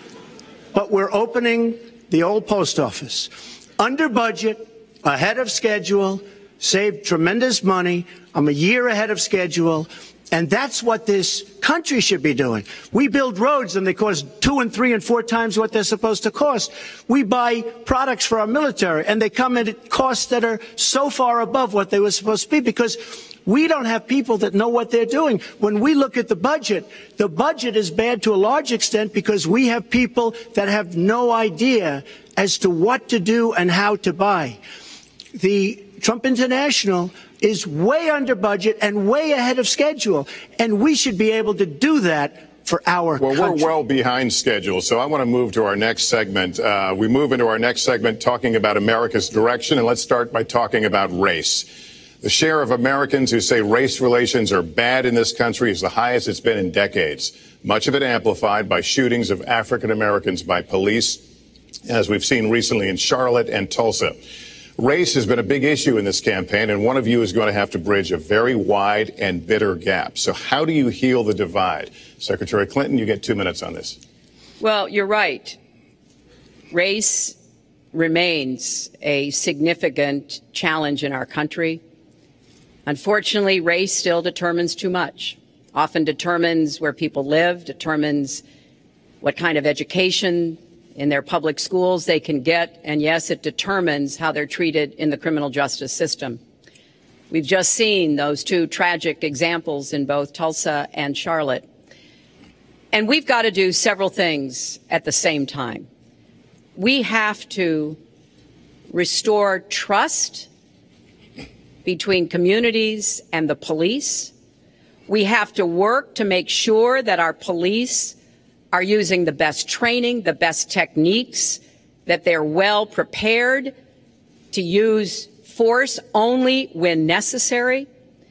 But we're opening the old post office. Under budget, ahead of schedule, saved tremendous money. I'm a year ahead of schedule. And that's what this country should be doing. We build roads and they cost 2 and 3 and 4 times what they're supposed to cost. We buy products for our military and they come at costs that are so far above what they were supposed to be because we don't have people that know what they're doing. When we look at the budget is bad to a large extent because we have people that have no idea as to what to do and how to buy. The Trump International is way under budget and way ahead of schedule, and we should be able to do that for our country. Well, we're well behind schedule, so I want to move to our next segment. We move into our next segment talking about America's direction, and let's start by talking about race. The share of Americans who say race relations are bad in this country is the highest it's been in decades, much of it amplified by shootings of African Americans by police, as we've seen recently in Charlotte and Tulsa. Race has been a big issue in this campaign, and one of you is going to have to bridge a very wide and bitter gap. So how do you heal the divide? Secretary Clinton, you get 2 minutes on this. Well, you're right. Race remains a significant challenge in our country. Unfortunately, race still determines too much, often determines where people live, determines what kind of education in their public schools they can get, and yes, it determines how they're treated in the criminal justice system. We've just seen those 2 tragic examples in both Tulsa and Charlotte. And we've got to do several things at the same time. We have to restore trust between communities and the police. We have to work to make sure that our police are using the best training, the best techniques, that they're well prepared to use force only when necessary.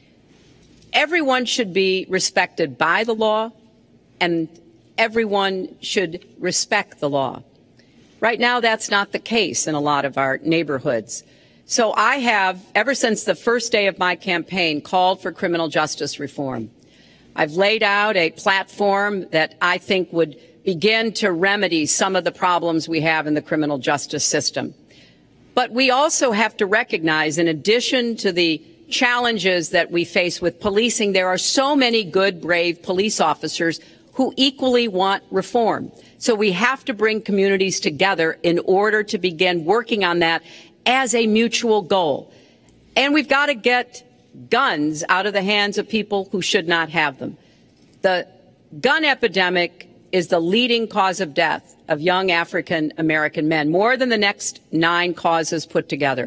Everyone should be respected by the law, and everyone should respect the law. Right now, that's not the case in a lot of our neighborhoods. So I have, ever since the first day of my campaign, called for criminal justice reform. I've laid out a platform that I think would begin to remedy some of the problems we have in the criminal justice system. But we also have to recognize, in addition to the challenges that we face with policing, there are so many good, brave police officers who equally want reform. So we have to bring communities together in order to begin working on that as a mutual goal. And we've got to get guns out of the hands of people who should not have them. The gun epidemic is the leading cause of death of young African American men, more than the next 9 causes put together.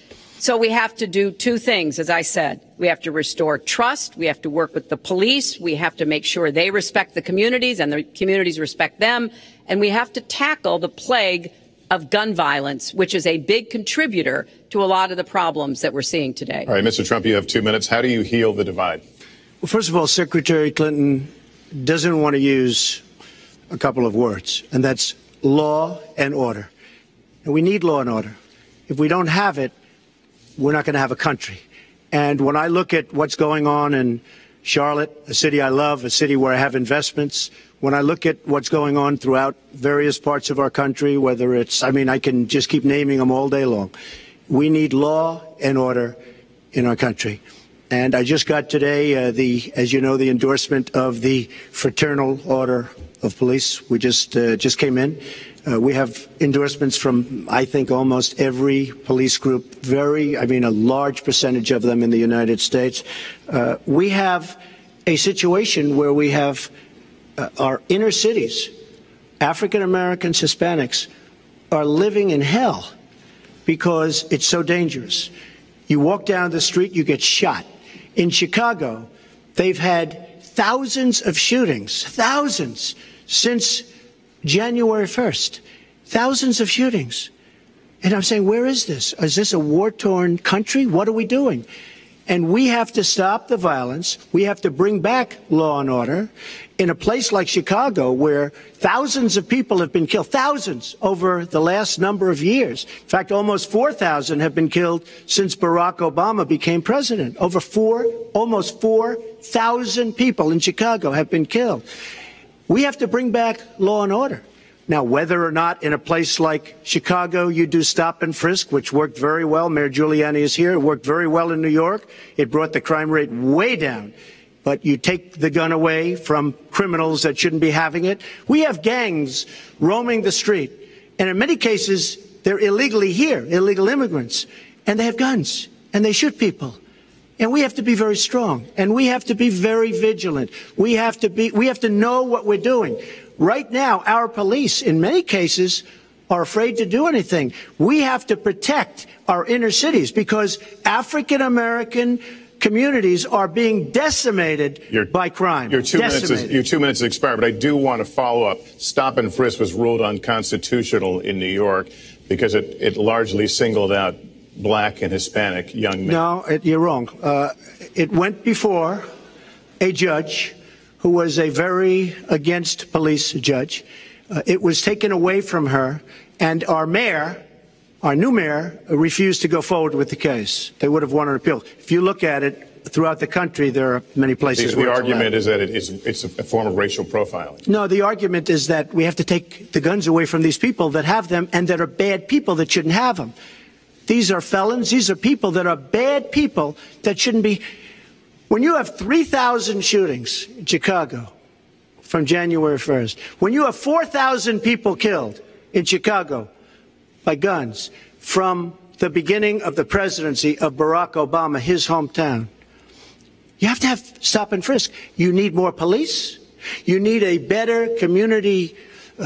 So we have to do 2 things, as I said. We have to restore trust. We have to work with the police. We have to make sure they respect the communities and the communities respect them. And we have to tackle the plague of gun violence, which is a big contributor to a lot of the problems that we're seeing today. All right, Mr. Trump, you have 2 minutes. How do you heal the divide? Well, first of all, Secretary Clinton doesn't want to use a couple of words, and that's law and order. And we need law and order. If we don't have it, we're not going to have a country. And when I look at what's going on in Charlotte, a city I love, a city where I have investments, when I look at what's going on throughout various parts of our country, whether it's, I can just keep naming them all day long. We need law and order in our country. And I just got today, as you know, the endorsement of the Fraternal Order of Police. We just came in. We have endorsements from, I think, almost every police group, a large percentage of them in the United States. We have a situation where we have our inner cities, African Americans, Hispanics, are living in hell because it's so dangerous. You walk down the street, you get shot. In Chicago, they've had thousands of shootings, thousands, since January 1st. Thousands of shootings. And I'm saying, where is this? Is this a war-torn country? What are we doing? And we have to stop the violence. We have to bring back law and order. In a place like Chicago, where thousands of people have been killed, thousands over the last number of years. In fact, almost 4,000 have been killed since Barack Obama became president. Almost 4,000 people in Chicago have been killed. We have to bring back law and order. Now, whether or not in a place like Chicago you do stop and frisk, which worked very well, Mayor Giuliani is here, it worked very well in New York, it brought the crime rate way down. but you take the gun away from criminals that shouldn't be having it. We have gangs roaming the street, and in many cases, they're illegally here, illegal immigrants, and they have guns, and they shoot people. And we have to be very strong, and we have to be very vigilant. We have to know what we're doing. Right now, our police, in many cases, are afraid to do anything. We have to protect our inner cities because African American communities are being decimated by crime. Your 2 minutes expired, but I do want to follow up. Stop and frisk was ruled unconstitutional in New York because it largely singled out black and Hispanic young men. No, you're wrong. It went before a judge who was a very against police judge. It was taken away from her, and our new mayor, refused to go forward with the case. They would have won an appeal. If you look at it throughout the country, there are many places where the argument is that it's a form of racial profiling. No, the argument is that we have to take the guns away from these people that have them and that are bad people that shouldn't have them. These are felons. These are people that are bad people that shouldn't be. When you have 3,000 shootings in Chicago from January 1st, when you have 4,000 people killed in Chicago by guns from the beginning of the presidency of Barack Obama, his hometown, you have to have stop and frisk. You need more police. You need a better community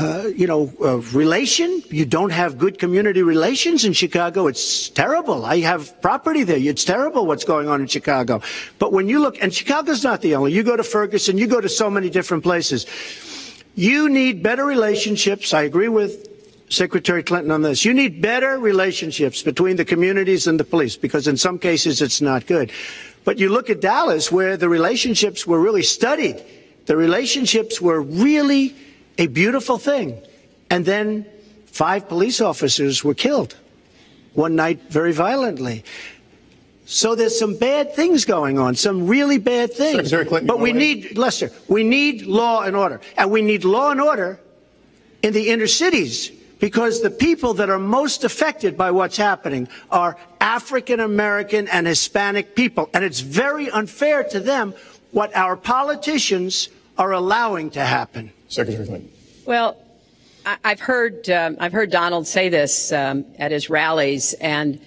relation. You don't have good community relations in Chicago. It's terrible. I have property there. It's terrible what's going on in Chicago. But when you look, and Chicago's not the only, you go to Ferguson, you go to so many different places. You need better relationships. I agree with Secretary Clinton on this. You need better relationships between the communities and the police, because in some cases it's not good. But you look at Dallas, where the relationships were really studied. The relationships were really a beautiful thing. And then 5 police officers were killed one night very violently. So there's some bad things going on, some really bad things. Secretary Clinton, but we need, Lester, we need law and order. And we need law and order in the inner cities, because the people that are most affected by what's happening are African American and Hispanic people. And it's very unfair to them what our politicians are allowing to happen. Secretary Clinton. Well, I've heard Donald say this at his rallies, and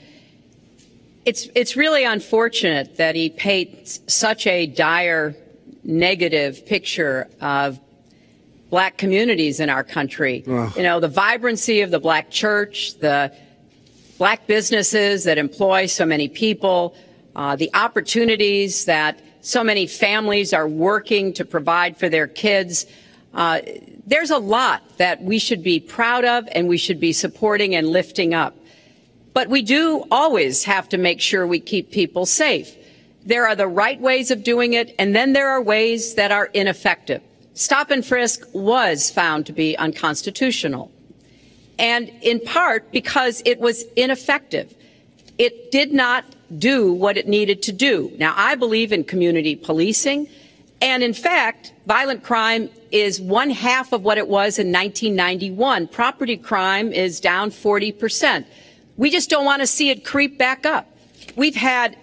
it's really unfortunate that he paints such a dire, negative picture of black communities in our country. Oh. You know, the vibrancy of the black church, the black businesses that employ so many people, the opportunities that so many families are working to provide for their kids. There's a lot that we should be proud of and we should be supporting and lifting up. But we do always have to make sure we keep people safe. There are the right ways of doing it, and then there are ways that are ineffective. Stop and frisk was found to be unconstitutional, and in part because it was ineffective. It did not do what it needed to do. Now, I believe in community policing, and in fact, violent crime is 1/2 of what it was in 1991. Property crime is down 40%. We just don't want to see it creep back up. We've had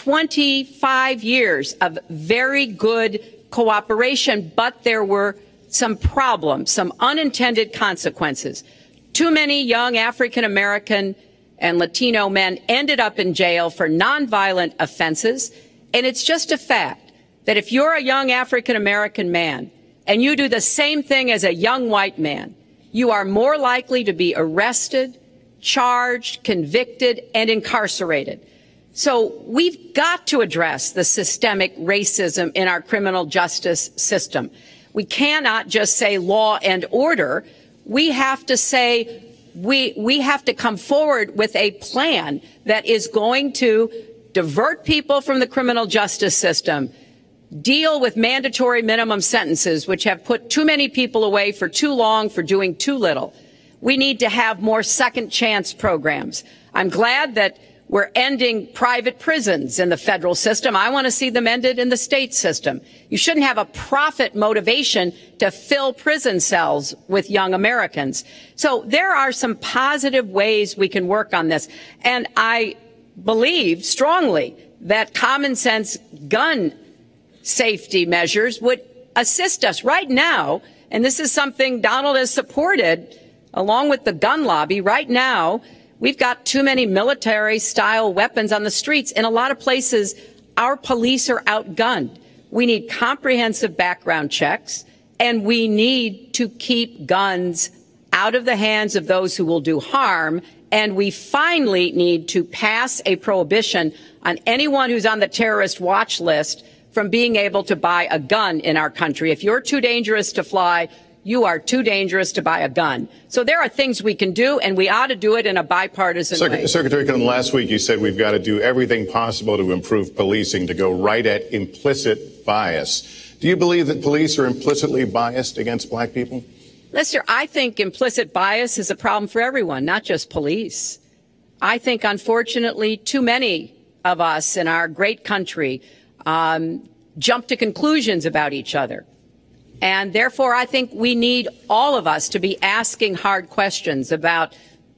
25 years of very good cooperation, but there were some problems, some unintended consequences. Too many young African American and Latino men ended up in jail for nonviolent offenses. And it's just a fact that if you're a young African American man and you do the same thing as a young white man, you are more likely to be arrested, charged, convicted, and incarcerated. So we've got to address the systemic racism in our criminal justice system. We cannot just say law and order. We have to say we have to come forward with a plan that is going to divert people from the criminal justice system, deal with mandatory minimum sentences, which have put too many people away for too long for doing too little. We need to have more second chance programs. I'm glad that we're ending private prisons in the federal system. I want to see them ended in the state system. You shouldn't have a profit motivation to fill prison cells with young Americans. So there are some positive ways we can work on this. And I believe strongly that common sense gun safety measures would assist us right now. And this is something Donald has supported along with the gun lobby. Right now, we've got too many military-style weapons on the streets. In a lot of places, our police are outgunned. We need comprehensive background checks, and we need to keep guns out of the hands of those who will do harm. And we finally need to pass a prohibition on anyone who's on the terrorist watch list from being able to buy a gun in our country. If you're too dangerous to fly, you are too dangerous to buy a gun. So there are things we can do, and we ought to do it in a bipartisan way. Secretary Clinton, last week you said we've got to do everything possible to improve policing, to go right at implicit bias. Do you believe that police are implicitly biased against black people? Lester, I think implicit bias is a problem for everyone, not just police. I think, unfortunately, too many of us in our great country jump to conclusions about each other. And therefore, I think we need all of us to be asking hard questions about,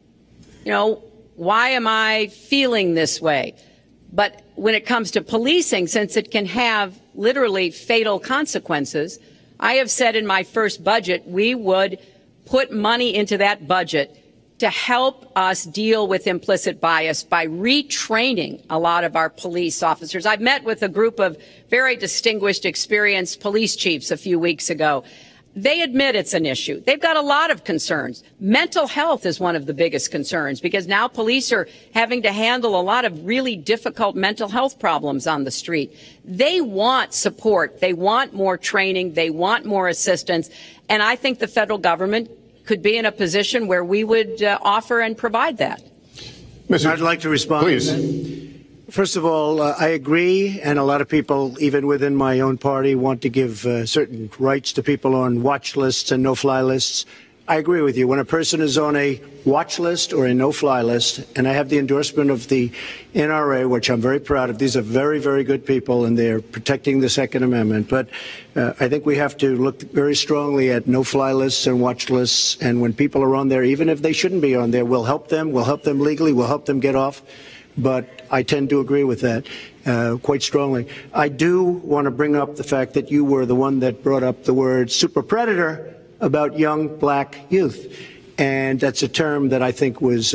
why am I feeling this way? But when it comes to policing, since it can have literally fatal consequences, I have said in my first budget we would put money into that budget to help us deal with implicit bias by retraining a lot of our police officers. I've met with a group of very distinguished, experienced police chiefs a few weeks ago. They admit it's an issue. They've got a lot of concerns. Mental health is one of the biggest concerns because now police are having to handle a lot of really difficult mental health problems on the street. They want support. They want more training. They want more assistance. And I think the federal government could be in a position where we would offer and provide that. I'd like to respond. Please. First of all, I agree, and a lot of people, even within my own party, want to give certain rights to people on watch lists and no-fly lists. I agree with you. When a person is on a watch list or a no-fly list, and I have the endorsement of the NRA, which I'm very proud of. These are very, very good people, and they're protecting the Second Amendment. But I think we have to look very strongly at no-fly lists and watch lists. And when people are on there, even if they shouldn't be on there, we'll help them. We'll help them legally. We'll help them get off. But I tend to agree with that quite strongly. I do want to bring up the fact that you were the one that brought up the word super predator about young black youth. And that's a term that I think was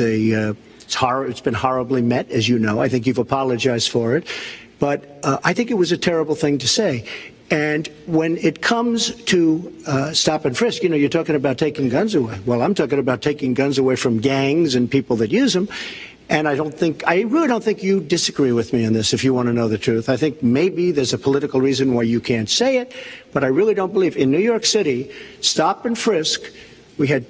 it's been horribly met, as you know. I think you've apologized for it. But I think it was a terrible thing to say. And when it comes to stop and frisk, you're talking about taking guns away. Well, I'm talking about taking guns away from gangs and people that use them. And I really don't think you disagree with me on this, if you want to know the truth. I think maybe there's a political reason why you can't say it, but I really don't believe. In New York City, stop and frisk, we had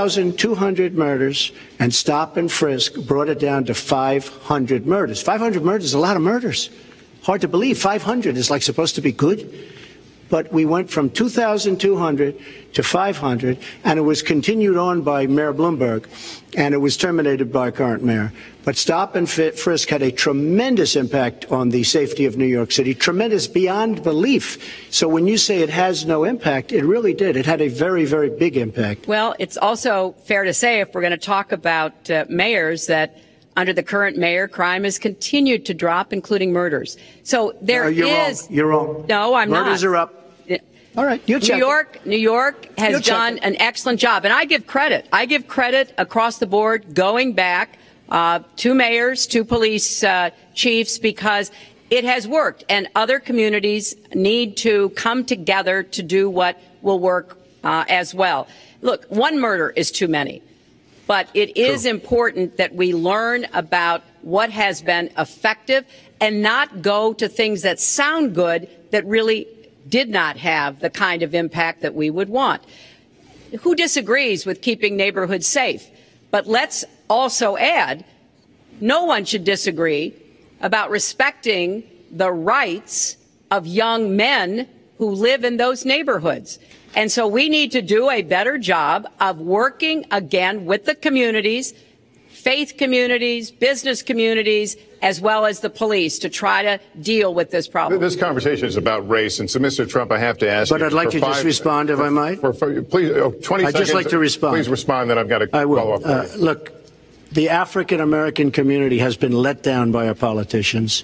2,200 murders, and stop and frisk brought it down to 500 murders. 500 murders is a lot of murders. Hard to believe. 500 is like supposed to be good. But we went from 2,200 to 500, and it was continued on by Mayor Bloomberg, and it was terminated by current mayor. But stop and frisk had a tremendous impact on the safety of New York City, tremendous beyond belief. So when you say it has no impact, it really did. It had a very, very big impact. Well, it's also fair to say, if we're going to talk about mayors, that under the current mayor, crime has continued to drop, including murders. So there is. You're wrong. No, I'm not. Murders are up. All right, you check. New York has done an excellent job, and I give credit. I give credit across the board, going back to mayors, to police chiefs, because it has worked, and other communities need to come together to do what will work as well. Look, one murder is too many, but it is important that we learn about what has been effective and not go to things that sound good that really did not have the kind of impact that we would want. Who disagrees with keeping neighborhoods safe? But let's also add, no one should disagree about respecting the rights of young men who live in those neighborhoods. And so we need to do a better job of working again with the communities, faith communities, business communities, as well as the police, to try to deal with this problem. This conversation is about race, and so, Mr. Trump, I have to ask you. But I'd like to just respond, if I might. Please, 20 seconds. I'd just like to respond. Please respond, then I've got to follow up. Look, the African-American community has been let down by our politicians.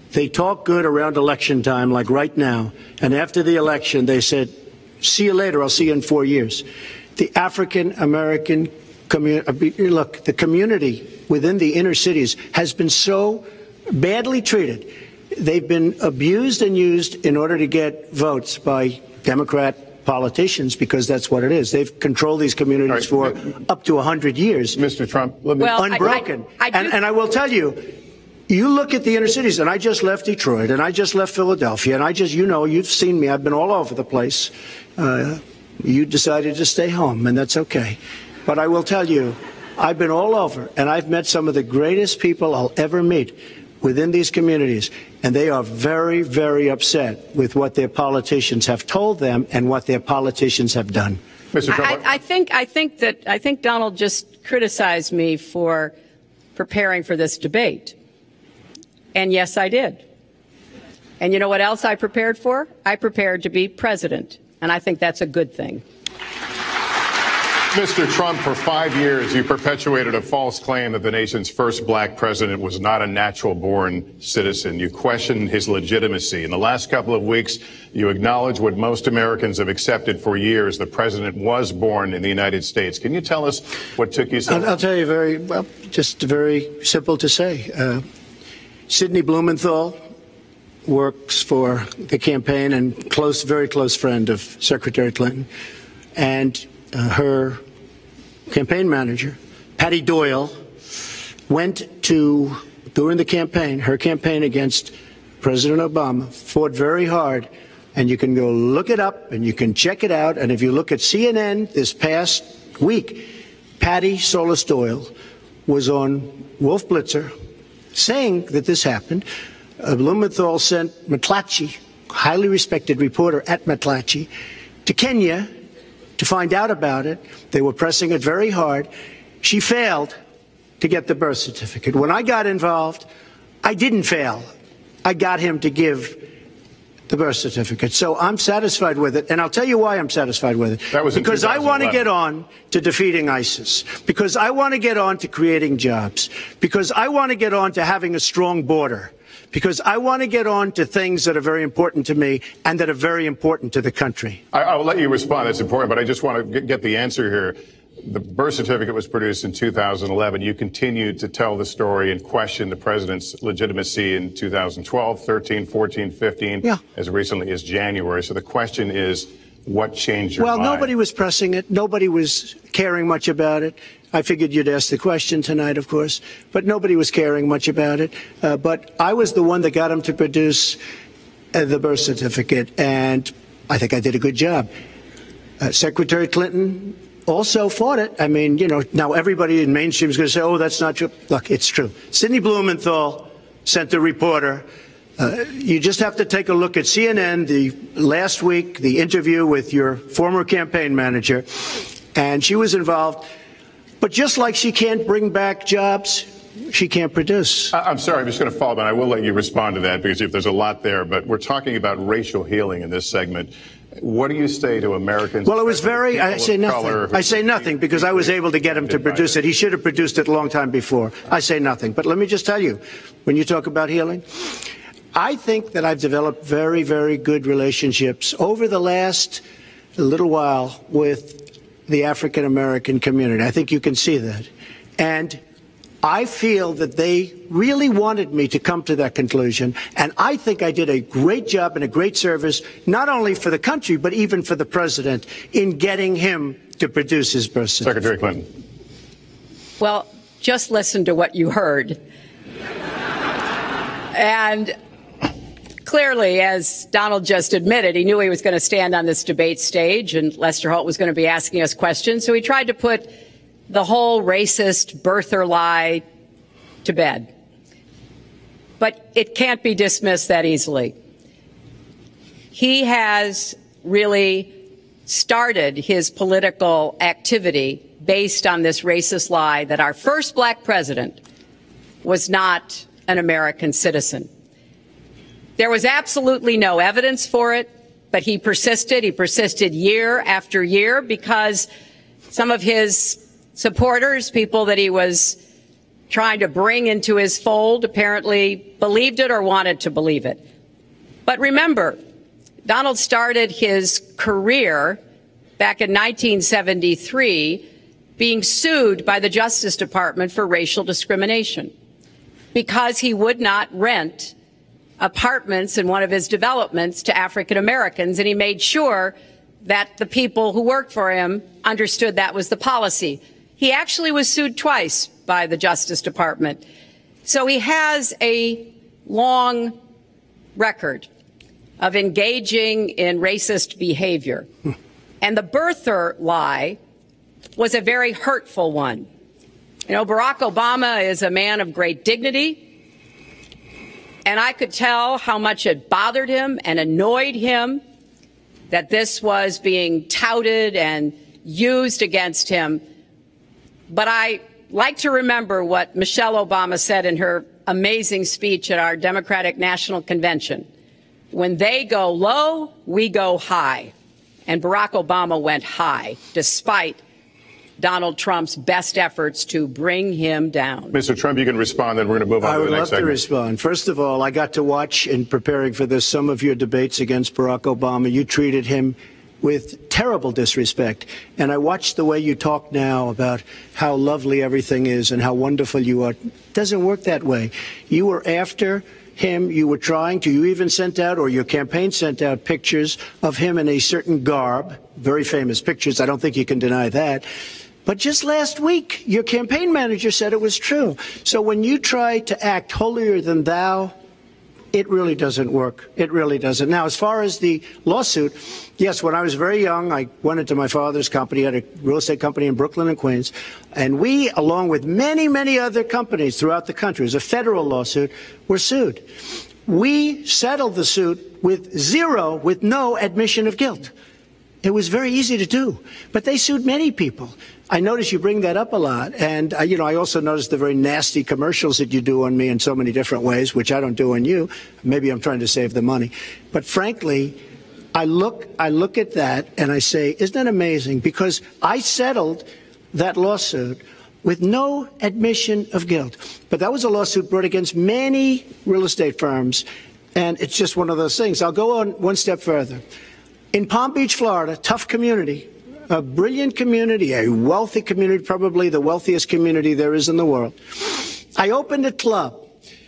They talk good around election time, like right now. And after the election, they said, see you later. I'll see you in 4 years. The African American community, look, the community within the inner cities has been so badly treated. They've been abused and used in order to get votes by Democrat politicians, because that's what it is. They've controlled these communities for up to 100 years. Mr. Trump, let me... Unbroken. And I will tell you, you look at the inner cities, and I just left Detroit, and I just left Philadelphia, and you've seen me. I've been all over the place. You decided to stay home, and that's okay. But I will tell you, I've been all over, and I've met some of the greatest people I'll ever meet within these communities, and they are very, very upset with what their politicians have told them and what their politicians have done. Mr. Trump, I think Donald just criticized me for preparing for this debate. And yes, I did. And you know what else I prepared for? I prepared to be president. And I think that's a good thing. Mr. Trump, for 5 years, you perpetuated a false claim that the nation's first black president was not a natural-born citizen. You questioned his legitimacy. In the last couple of weeks, you acknowledged what most Americans have accepted for years. The president was born in the United States. Can you tell us what took you so long? I'll tell you just very simple to say. Sidney Blumenthal works for the campaign and very close friend of Secretary Clinton. And her campaign manager, Patty Doyle, went to, during the campaign, her campaign against President Obama, fought very hard. And you can go look it up and you can check it out. And if you look at CNN this past week, Patty Solis Doyle was on Wolf Blitzer saying that this happened. Blumenthal sent McClatchy, highly respected reporter at McClatchy, to Kenya to find out about it. They were pressing it very hard. She failed to get the birth certificate. When I got involved, I didn't fail. I got him to give the birth certificate. So I'm satisfied with it, and I'll tell you why I'm satisfied with it. That was because I want to get on to defeating ISIS, because I want to get on to creating jobs, because I want to get on to having a strong border, because I want to get on to things that are very important to me and that are very important to the country. I will let you respond. That's important, but I just want to get the answer here. The birth certificate was produced in 2011. You continued to tell the story and question the president's legitimacy in 2012, 13, 14, 15, as recently as January. So the question is, what changed your mind? Well, nobody was pressing it. Nobody was caring much about it. I figured you'd ask the question tonight, of course, but nobody was caring much about it. But I was the one that got him to produce the birth certificate, and I think I did a good job. Secretary Clinton also fought it. I mean, now everybody in mainstream is going to say, oh, that's not true. Look, it's true. Sidney Blumenthal sent a reporter. You just have to take a look at CNN last week, the interview with your former campaign manager, and she was involved. But just like she can't bring back jobs, she can't produce. I'm sorry, I'm just going to follow up, and I will let you respond to that, because if there's a lot there. But we're talking about racial healing in this segment. What do you say to Americans? Well, it was I say nothing. I say nothing because I was able to get him to produce it. He should have produced it a long time before. I say nothing. But let me just tell you, when you talk about healing, I think that I've developed very, very good relationships over the last little while with the African American community. I think you can see that. And I feel that they really wanted me to come to that conclusion, and I think I did a great job and a great service, not only for the country, but even for the president, in getting him to produce his birth certificate. Secretary Clinton. Well, just listen to what you heard. And clearly, as Donald just admitted, he knew he was going to stand on this debate stage, and Lester Holt was going to be asking us questions, so he tried to put the whole racist birther lie to bed. But it can't be dismissed that easily. He has really started his political activity based on this racist lie that our first black president was not an American citizen. There was absolutely no evidence for it, but he persisted. He persisted year after year because some of his supporters, people that he was trying to bring into his fold, apparently believed it or wanted to believe it. But remember, Donald started his career back in 1973 being sued by the Justice Department for racial discrimination because he would not rent apartments in one of his developments to African Americans, and he made sure that the people who worked for him understood that was the policy. He actually was sued twice by the Justice Department. So he has a long record of engaging in racist behavior. And the birther lie was a very hurtful one. You know, Barack Obama is a man of great dignity, and I could tell how much it bothered him and annoyed him that this was being touted and used against him. But I like to remember what Michelle Obama said in her amazing speech at our Democratic National Convention. When they go low, we go high. And Barack Obama went high, despite Donald Trump's best efforts to bring him down. Mr. Trump, you can respond, then we're going to move on to the next segment. I would love to respond. First of all, I got to watch, in preparing for this, some of your debates against Barack Obama. You treated him with terrible disrespect. And I watched the way you talk now about how lovely everything is and how wonderful you are. It doesn't work that way. You were after him. You were trying to. You even sent out, or your campaign sent out, pictures of him in a certain garb, very famous pictures. I don't think you can deny that. But just last week, your campaign manager said it was true. So when you try to act holier than thou, it really doesn't work. It really doesn't. Now, as far as the lawsuit, yes, when I was very young, I went into my father's company, had a real estate company in Brooklyn and Queens, and we, along with many, many other companies throughout the country, it was a federal lawsuit, were sued. We settled the suit with no admission of guilt. It was very easy to do, but they sued many people. I notice you bring that up a lot, and I also noticed the very nasty commercials that you do on me in so many different ways, which I don't do on you. Maybe I'm trying to save the money, but frankly, I look at that and I say, isn't that amazing? Because I settled that lawsuit with no admission of guilt, but that was a lawsuit brought against many real estate firms, and it's just one of those things. I'll go on one step further. In Palm Beach, Florida, tough community, a brilliant community, a wealthy community, probably the wealthiest community there is in the world. I opened a club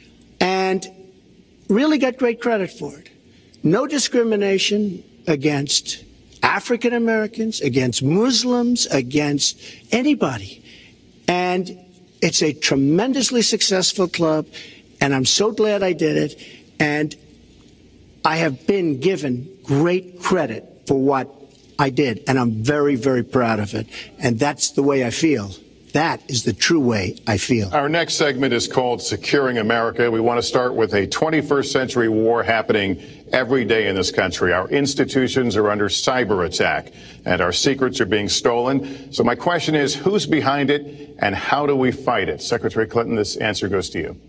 and really got great credit for it. No discrimination against African Americans, against Muslims, against anybody. And it's a tremendously successful club, and I'm so glad I did it. And I have been given great credit for what I did, and I'm very, very proud of it. And that's the way I feel. That is the true way I feel. Our next segment is called Securing America. We want to start with a 21st century war happening every day in this country. Our institutions are under cyber attack, and our secrets are being stolen. So my question is, who's behind it, and how do we fight it? Secretary Clinton, this answer goes to you.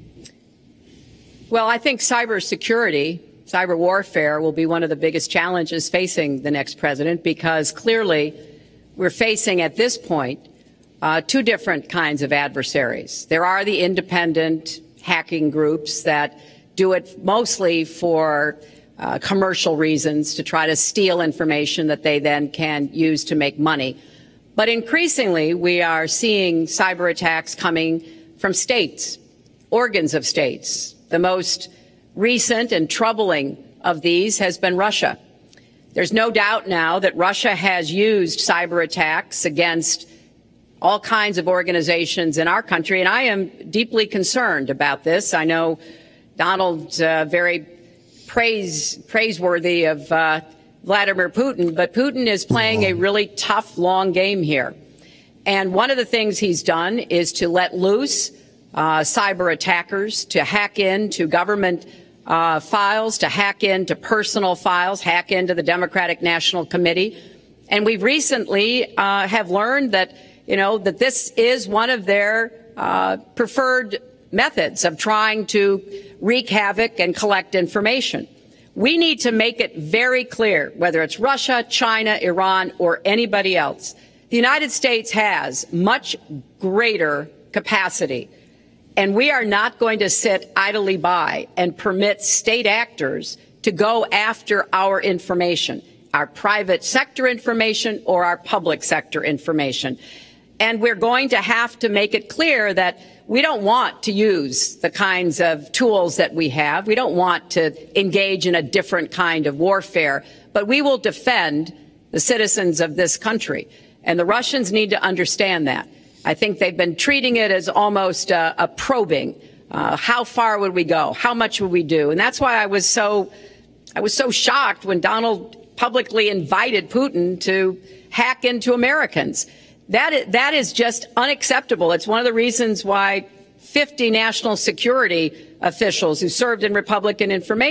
Well, I think cybersecurity, cyber warfare will be one of the biggest challenges facing the next president, because clearly we're facing at this point two different kinds of adversaries. There are the independent hacking groups that do it mostly for commercial reasons, to try to steal information that they then can use to make money. But increasingly, we are seeing cyber attacks coming from states, organs of states. The most recent and troubling of these has been Russia. There's no doubt now that Russia has used cyber attacks against all kinds of organizations in our country, and I am deeply concerned about this. I know Donald's very praiseworthy of Vladimir Putin, but Putin is playing a really tough, long game here. And one of the things he's done is to let loose cyber attackers to hack into government files, to hack into personal files, hack into the Democratic National Committee. And we recently have learned that, that this is one of their preferred methods of trying to wreak havoc and collect information. We need to make it very clear, whether it's Russia, China, Iran, or anybody else, the United States has much greater capacity And we are not going to sit idly by and permit state actors to go after our information, our private sector information or our public sector information. And we're going to have to make it clear that we don't want to use the kinds of tools that we have. We don't want to engage in a different kind of warfare, but we will defend the citizens of this country. And the Russians need to understand that. I think they've been treating it as almost a probing. How far would we go? How much would we do? And that's why I was so shocked when Donald publicly invited Putin to hack into Americans. That is just unacceptable. It's one of the reasons why 50 national security officials who served in Republican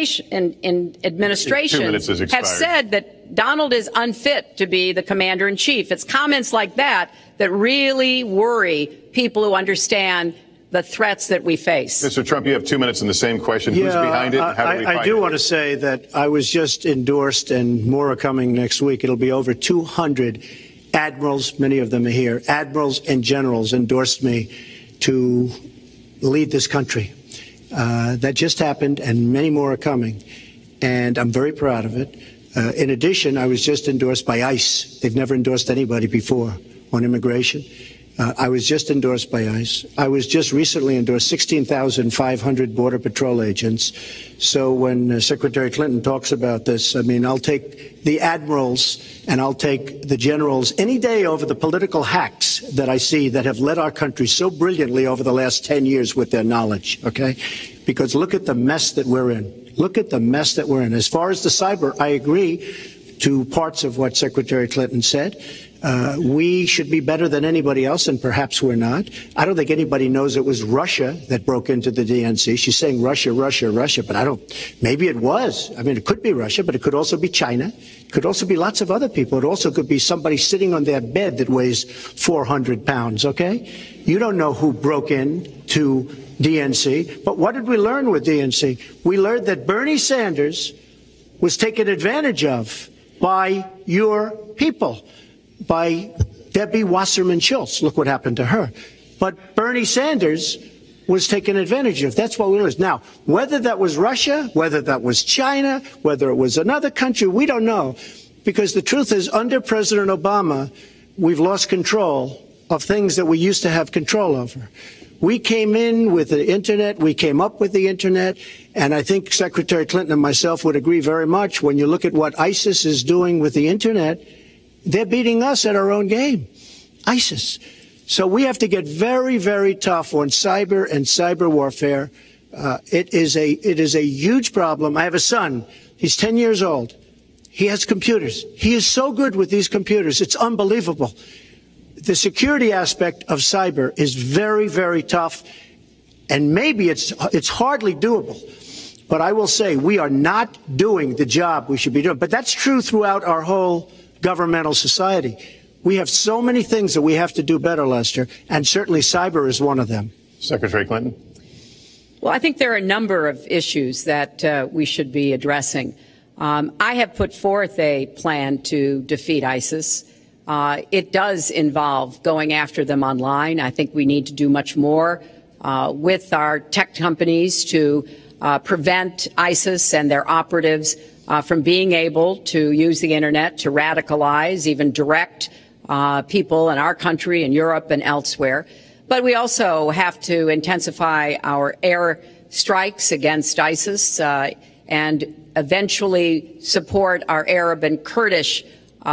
administration have said that Donald is unfit to be the commander-in-chief. It's comments like that that really worry people who understand the threats that we face. Mr. Trump, you have 2 minutes in the same question. Who's behind it? And how do we find I do want to say that I was just endorsed, and more are coming next week. It'll be over 200 admirals, many of them are here, admirals and generals endorsed me to lead this country. That just happened, and many more are coming. And I'm very proud of it. In addition, I was just endorsed by ICE. They've never endorsed anybody before on immigration. I was just endorsed by ICE. I was just recently endorsed 16,500 Border Patrol agents. So when Secretary Clinton talks about this, I mean, I'll take the admirals and I'll take the generals any day over the political hacks that I see that have led our country so brilliantly over the last 10 years with their knowledge, okay? Because look at the mess that we're in. Look at the mess that we're in. As far as the cyber, I agree to parts of what Secretary Clinton said. We should be better than anybody else, and perhaps we're not. I don't think anybody knows it was Russia that broke into the DNC. She's saying Russia, Russia, Russia, but maybe it was. I mean, it could be Russia, but it could also be China. It could also be lots of other people. It also could be somebody sitting on their bed that weighs 400 pounds, okay? You don't know who broke in to DNC. But what did we learn with DNC? We learned that Bernie Sanders was taken advantage of by your people, by Debbie Wasserman Schultz. Look what happened to her. But Bernie Sanders was taken advantage of. That's what we learned. Now, whether that was Russia, whether that was China, whether it was another country, we don't know. Because the truth is, under President Obama, we've lost control of things that we used to have control over. We came in with the Internet. We came up with the Internet. And I think Secretary Clinton and myself would agree very much. When you look at what ISIS is doing with the Internet, they're beating us at our own game, ISIS. So we have to get very, very tough on cyber and cyber warfare. It is a huge problem. I have a son. He's 10 years old. He has computers. He is so good with these computers. It's unbelievable. The security aspect of cyber is very, very tough, and maybe it's hardly doable. But I will say we are not doing the job we should be doing. But that's true throughout our whole governmental society. We have so many things that we have to do better, Lester, and certainly cyber is one of them. Secretary Clinton. Well, I think there are a number of issues that we should be addressing. I have put forth a plan to defeat ISIS. It does involve going after them online. I think we need to do much more with our tech companies to prevent ISIS and their operatives from being able to use the Internet to radicalize, even direct people in our country and Europe and elsewhere. But we also have to intensify our air strikes against ISIS and eventually support our Arab and Kurdish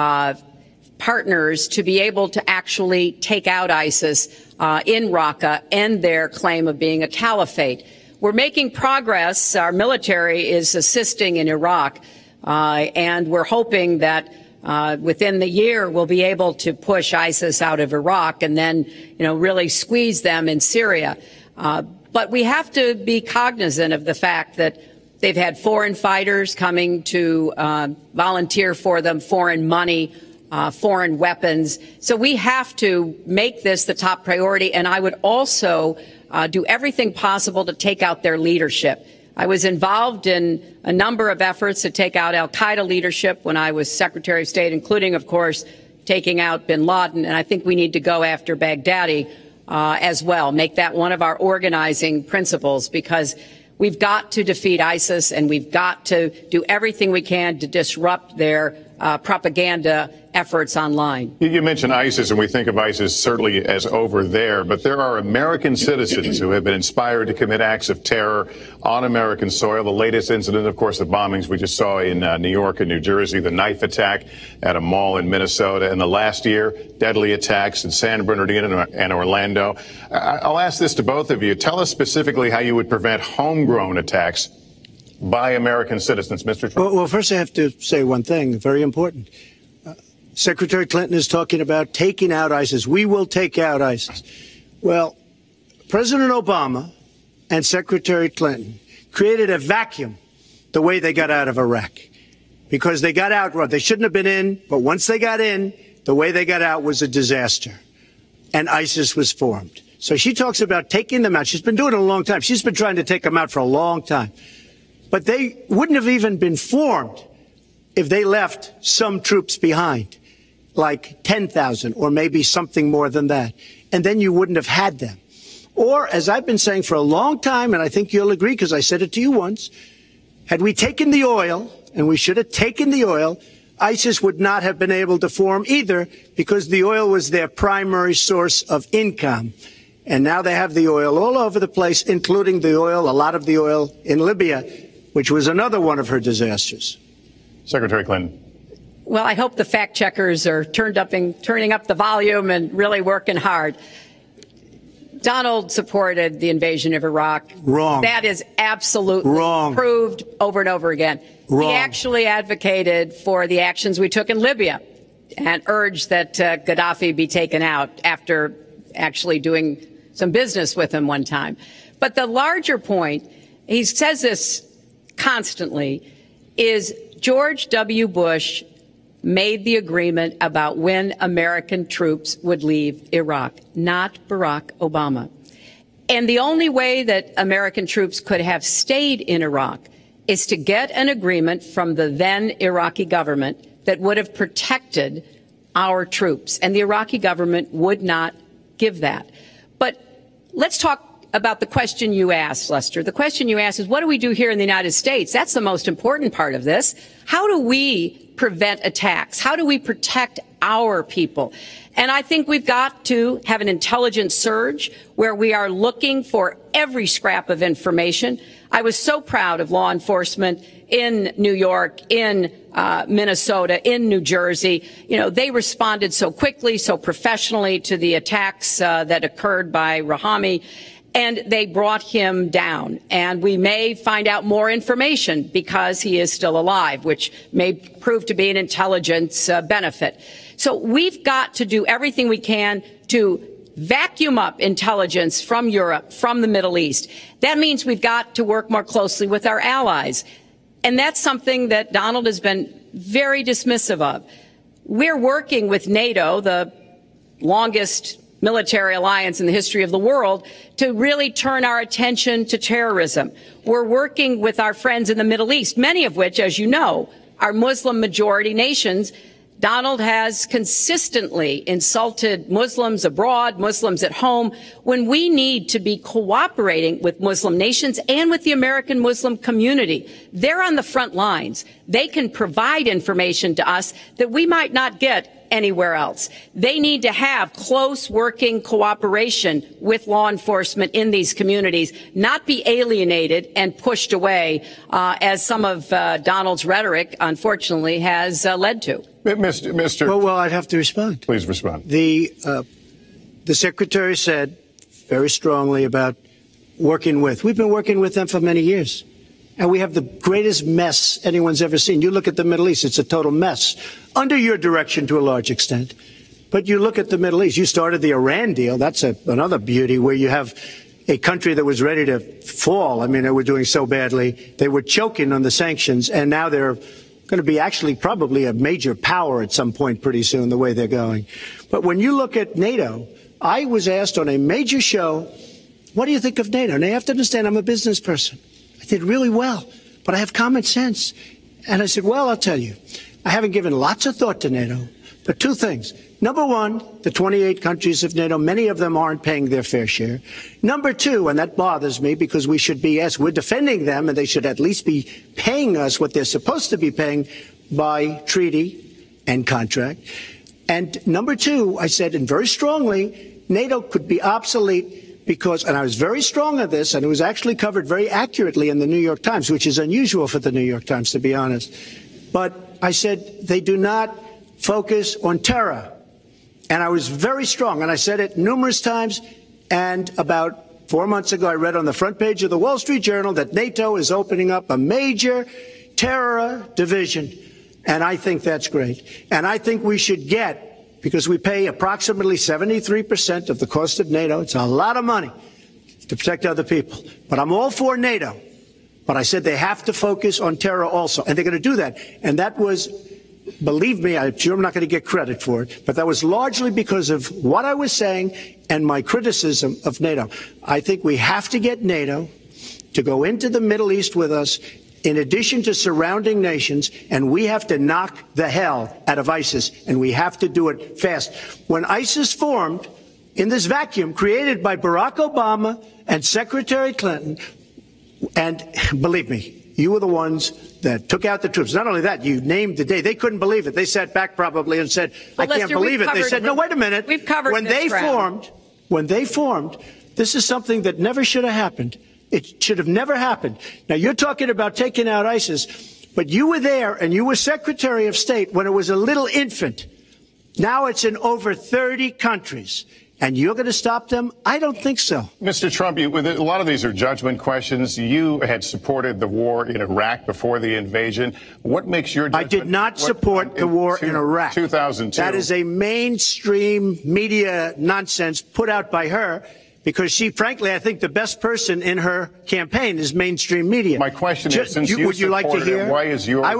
partners to be able to actually take out ISIS in Raqqa and their claim of being a caliphate. We're making progress. Our military is assisting in Iraq, and we're hoping that within the year we'll be able to push ISIS out of Iraq and then, really squeeze them in Syria. But we have to be cognizant of the fact that they've had foreign fighters coming to volunteer for them, foreign money, foreign weapons. So we have to make this the top priority. And I would also do everything possible to take out their leadership. I was involved in a number of efforts to take out al-Qaeda leadership when I was Secretary of State, including, of course, taking out bin Laden. And I think we need to go after Baghdadi as well. Make that one of our organizing principles, because we've got to defeat ISIS, and we've got to do everything we can to disrupt their propaganda efforts online. You mentioned ISIS, and we think of ISIS certainly as over there, but there are American citizens who have been inspired to commit acts of terror on American soil. The latest incident, of course, the bombings we just saw in New York and New Jersey, the knife attack at a mall in Minnesota, and the last year, deadly attacks in San Bernardino and Orlando. I'll ask this to both of you. Tell us specifically how you would prevent homegrown attacks by American citizens, Mr. Trump. Well, first I have to say one thing, very important. Secretary Clinton is talking about taking out ISIS. We will take out ISIS. Well, President Obama and Secretary Clinton created a vacuum the way they got out of Iraq, because they got out, they shouldn't have been in, but once they got in, the way they got out was a disaster, and ISIS was formed. So she talks about taking them out. She's been doing it a long time. She's been trying to take them out for a long time. But they wouldn't have even been formed if they left some troops behind, like 10,000 or maybe something more than that. And then you wouldn't have had them. Or, as I've been saying for a long time, and I think you'll agree because I said it to you once, had we taken the oil, and we should have taken the oil, ISIS would not have been able to form either, because the oil was their primary source of income. And now they have the oil all over the place, including the oil, a lot of the oil in Libya, which was another one of her disasters. Secretary Clinton. Well, I hope the fact checkers are turning up the volume and really working hard. Donald supported the invasion of Iraq. Wrong. That is absolutely wrong. Proved over and over again. Wrong. He actually advocated for the actions we took in Libya and urged that Gaddafi be taken out after actually doing some business with him one time. But the larger point, he says this constantly, is George W. Bush made the agreement about when American troops would leave Iraq, not Barack Obama. And the only way that American troops could have stayed in Iraq is to get an agreement from the then Iraqi government that would have protected our troops. And the Iraqi government would not give that. But let's talk about the question you asked, Lester. The question you asked is, what do we do here in the United States? That's the most important part of this. How do we prevent attacks? How do we protect our people? And I think we've got to have an intelligence surge where we are looking for every scrap of information. I was so proud of law enforcement in New York, in Minnesota, in New Jersey. You know, they responded so quickly, so professionally to the attacks that occurred by Rahami. And they brought him down. And we may find out more information because he is still alive, which may prove to be an intelligence benefit. So we've got to do everything we can to vacuum up intelligence from Europe, from the Middle East. That means we've got to work more closely with our allies. And that's something that Donald has been very dismissive of. We're working with NATO, the longest military alliance in the history of the world, to really turn our attention to terrorism. We're working with our friends in the Middle East, many of which, as you know, are Muslim majority nations. Donald has consistently insulted Muslims abroad, Muslims at home, when we need to be cooperating with Muslim nations and with the American Muslim community. They're on the front lines. They can provide information to us that we might not get anywhere else. They need to have close working cooperation with law enforcement in these communities, not be alienated and pushed away, as some of Donald's rhetoric, unfortunately, has led to. Mr. Well, I'd have to respond. Please respond. The Secretary said very strongly about working with. We've been working with them for many years. And we have the greatest mess anyone's ever seen. You look at the Middle East, it's a total mess. Under your direction to a large extent. But you look at the Middle East, you started the Iran deal. That's another beauty, where you have a country that was ready to fall. I mean, they were doing so badly. They were choking on the sanctions, and now they're going to be actually probably a major power at some point pretty soon, the way they're going. But when you look at NATO, I was asked on a major show, what do you think of NATO? Now, you have to understand, I'm a business person. I did really well, but I have common sense. And I said, well, I'll tell you, I haven't given lots of thought to NATO, But two things. Number one, the 28 countries of NATO, many of them aren't paying their fair share. Number two, and that bothers me because we should be, yes, we're defending them and they should at least be paying us what they're supposed to be paying by treaty and contract. And number two, I said, and very strongly, NATO could be obsolete because, and I was very strong on this, and it was actually covered very accurately in the New York Times, which is unusual for the New York Times, to be honest. But I said they do not focus on terror. And I was very strong, and I said it numerous times. And about 4 months ago, I read on the front page of the Wall Street Journal that NATO is opening up a major terror division. And I think that's great. And I think we should get, because we pay approximately 73% of the cost of NATO, it's a lot of money to protect other people. But I'm all for NATO. But I said they have to focus on terror also. And they're going to do that. And that was, believe me, I'm sure I'm not going to get credit for it, but that was largely because of what I was saying and my criticism of NATO. I think we have to get NATO to go into the Middle East with us, in addition to surrounding nations, and we have to knock the hell out of ISIS, and we have to do it fast. When ISIS formed in this vacuum created by Barack Obama and Secretary Clinton, and believe me, you were the ones that took out the troops. Not only that, you named the day. They couldn't believe it. They sat back probably and said, I can't believe it. They said, no, wait a minute. We've covered when they formed, this is something that never should have happened. It should have never happened. Now, you're talking about taking out ISIS, but you were there and you were Secretary of State when it was a little infant. Now it's in over 30 countries. And you're going to stop them? I don't think so. Mr. Trump, a lot of these are judgment questions. You had supported the war in Iraq before the invasion. What makes your judgment? I did not support the war in Iraq. 2002. That is a mainstream media nonsense put out by her because she, frankly, I think the best person in her campaign is mainstream media. My question is, since you would you like to hear? Why is your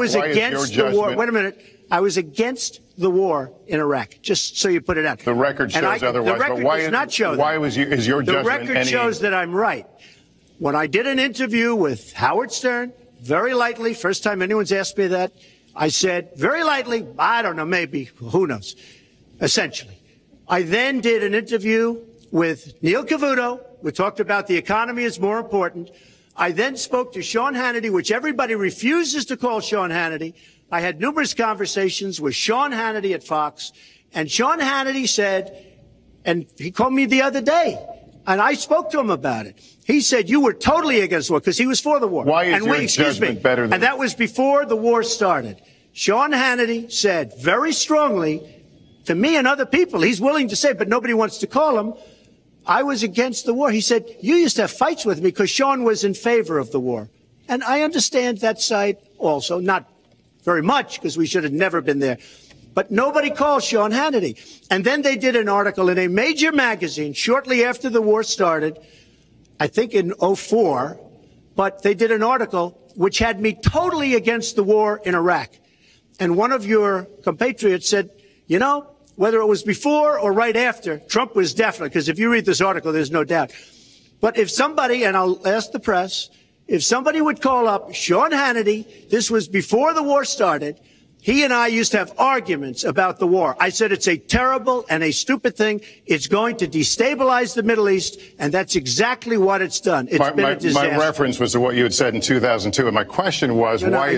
war? Wait a minute. I was against the war in Iraq, just so you put it out. The record shows otherwise. The record does not show that. Why is your judgment? The record shows that I'm right. When I did an interview with Howard Stern, very lightly, first time anyone's asked me that, I said, very lightly, I don't know, maybe, who knows, essentially. I then did an interview with Neil Cavuto. We talked about the economy is more important. I then spoke to Sean Hannity, which everybody refuses to call Sean Hannity. I had numerous conversations with Sean Hannity at Fox, and Sean Hannity said, and he called me the other day, and I spoke to him about it. He said, you were totally against the war, because he was for the war. Why is your judgment better than... And that was before the war started. Sean Hannity said very strongly to me and other people, he's willing to say, but nobody wants to call him, I was against the war. He said, you used to have fights with me because Sean was in favor of the war. And I understand that side also, not very much, because we should have never been there. But nobody called Sean Hannity. And then they did an article in a major magazine shortly after the war started, I think in 2004, but they did an article which had me totally against the war in Iraq. And one of your compatriots said, you know, whether it was before or right after, Trump was definitely, because if you read this article, there's no doubt. But if somebody, and I'll ask the press, if somebody would call up Sean Hannity, this was before the war started, he and I used to have arguments about the war. I said it's a terrible and a stupid thing. It's going to destabilize the Middle East, and that's exactly what it's done. It's been a disaster. My reference was to what you had said in 2002, and my question was, why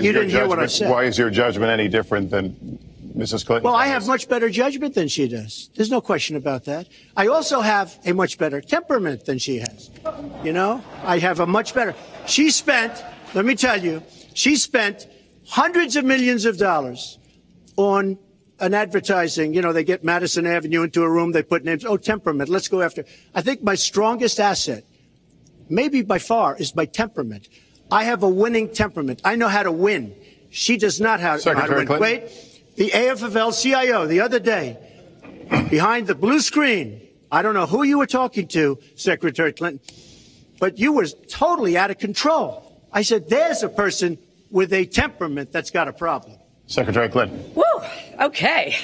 is your judgment any different than Mrs. Clinton? Well, I have much better judgment than she does. There's no question about that. I also have a much better temperament than she has. You know, I have a much better. She spent, let me tell you, she spent hundreds of millions of dollars on an advertising. You know, they get Madison Avenue into a room, they put names. Oh, temperament, let's go after. I think my strongest asset, maybe by far, is my temperament. I have a winning temperament. I know how to win. She does not know how to win. Clinton. Wait, the AFL-CIO the other day, behind the blue screen, I don't know who you were talking to, Secretary Clinton, but you were totally out of control. I said, there's a person with a temperament that's got a problem. Secretary Clinton. Woo, okay.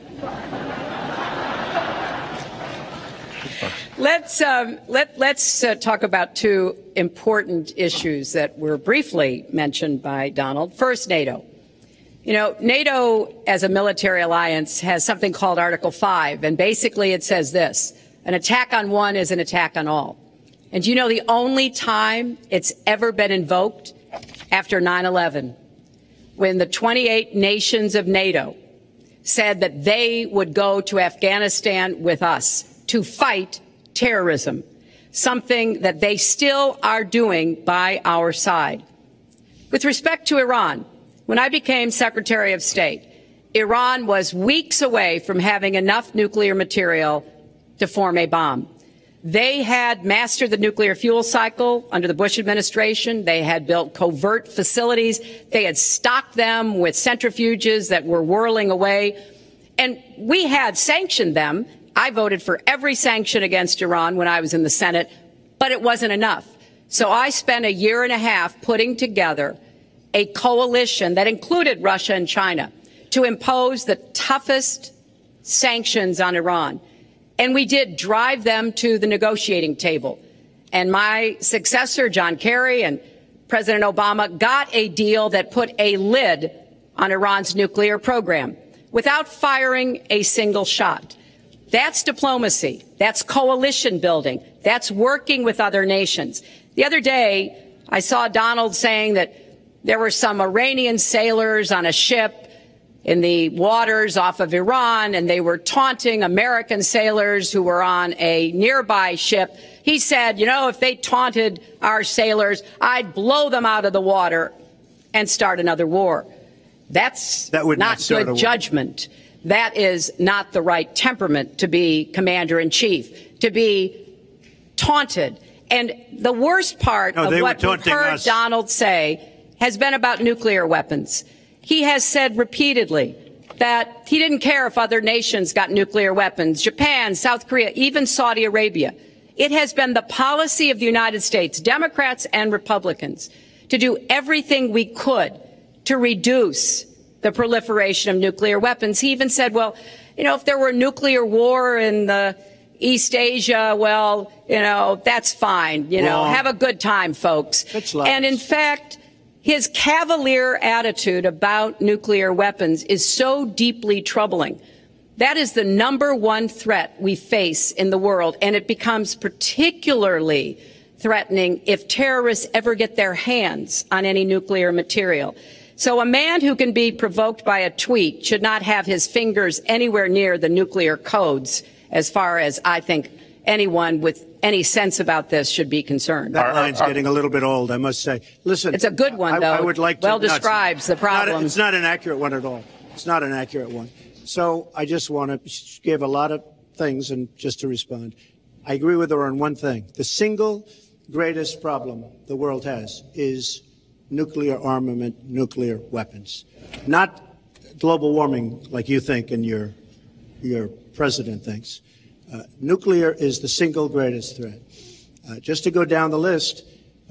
Let's talk about two important issues that were briefly mentioned by Donald. First, NATO. You know, NATO as a military alliance has something called Article 5, and basically it says this: an attack on one is an attack on all. And you know the only time it's ever been invoked? After 9/11, when the 28 nations of NATO said that they would go to Afghanistan with us to fight terrorism, something that they still are doing by our side. With respect to Iran, when I became Secretary of State, Iran was weeks away from having enough nuclear material to form a bomb. They had mastered the nuclear fuel cycle under the Bush administration. They had built covert facilities. They had stocked them with centrifuges that were whirling away. And we had sanctioned them. I voted for every sanction against Iran when I was in the Senate, but it wasn't enough. So I spent a year and a half putting together a coalition that included Russia and China to impose the toughest sanctions on Iran. And we did drive them to the negotiating table. And my successor, John Kerry, and President Obama got a deal that put a lid on Iran's nuclear program without firing a single shot. That's diplomacy. That's coalition building. That's working with other nations. The other day, I saw Donald saying that there were some Iranian sailors on a ship in the waters off of Iran, and they were taunting American sailors who were on a nearby ship. He said, you know, if they taunted our sailors, I'd blow them out of the water and start another war. That's not good judgment. That is not the right temperament to be commander-in-chief, to be taunted. And the worst part of what we've heard Donald say has been about nuclear weapons. He has said repeatedly that he didn't care if other nations got nuclear weapons, Japan, South Korea, even Saudi Arabia. It has been the policy of the United States, Democrats and Republicans, to do everything we could to reduce the proliferation of nuclear weapons. He even said, well, you know, if there were nuclear war in the East Asia, well, you know, that's fine. You know, have a good time, folks. And in fact, his cavalier attitude about nuclear weapons is so deeply troubling. That is the #1 threat we face in the world, and it becomes particularly threatening if terrorists ever get their hands on any nuclear material. So a man who can be provoked by a tweet should not have his fingers anywhere near the nuclear codes, as far as I think anyone with any sense about this should be concerned. That line's getting a little bit old, I must say. Listen, it's a good one, though. I would like to, well describes the problem. It's not an accurate one at all. It's not an accurate one. So I just want to give a lot of things and just to respond. I agree with her on one thing. The single greatest problem the world has is nuclear armament, nuclear weapons. Not global warming like you think and your president thinks. Nuclear is the single greatest threat. Just to go down the list,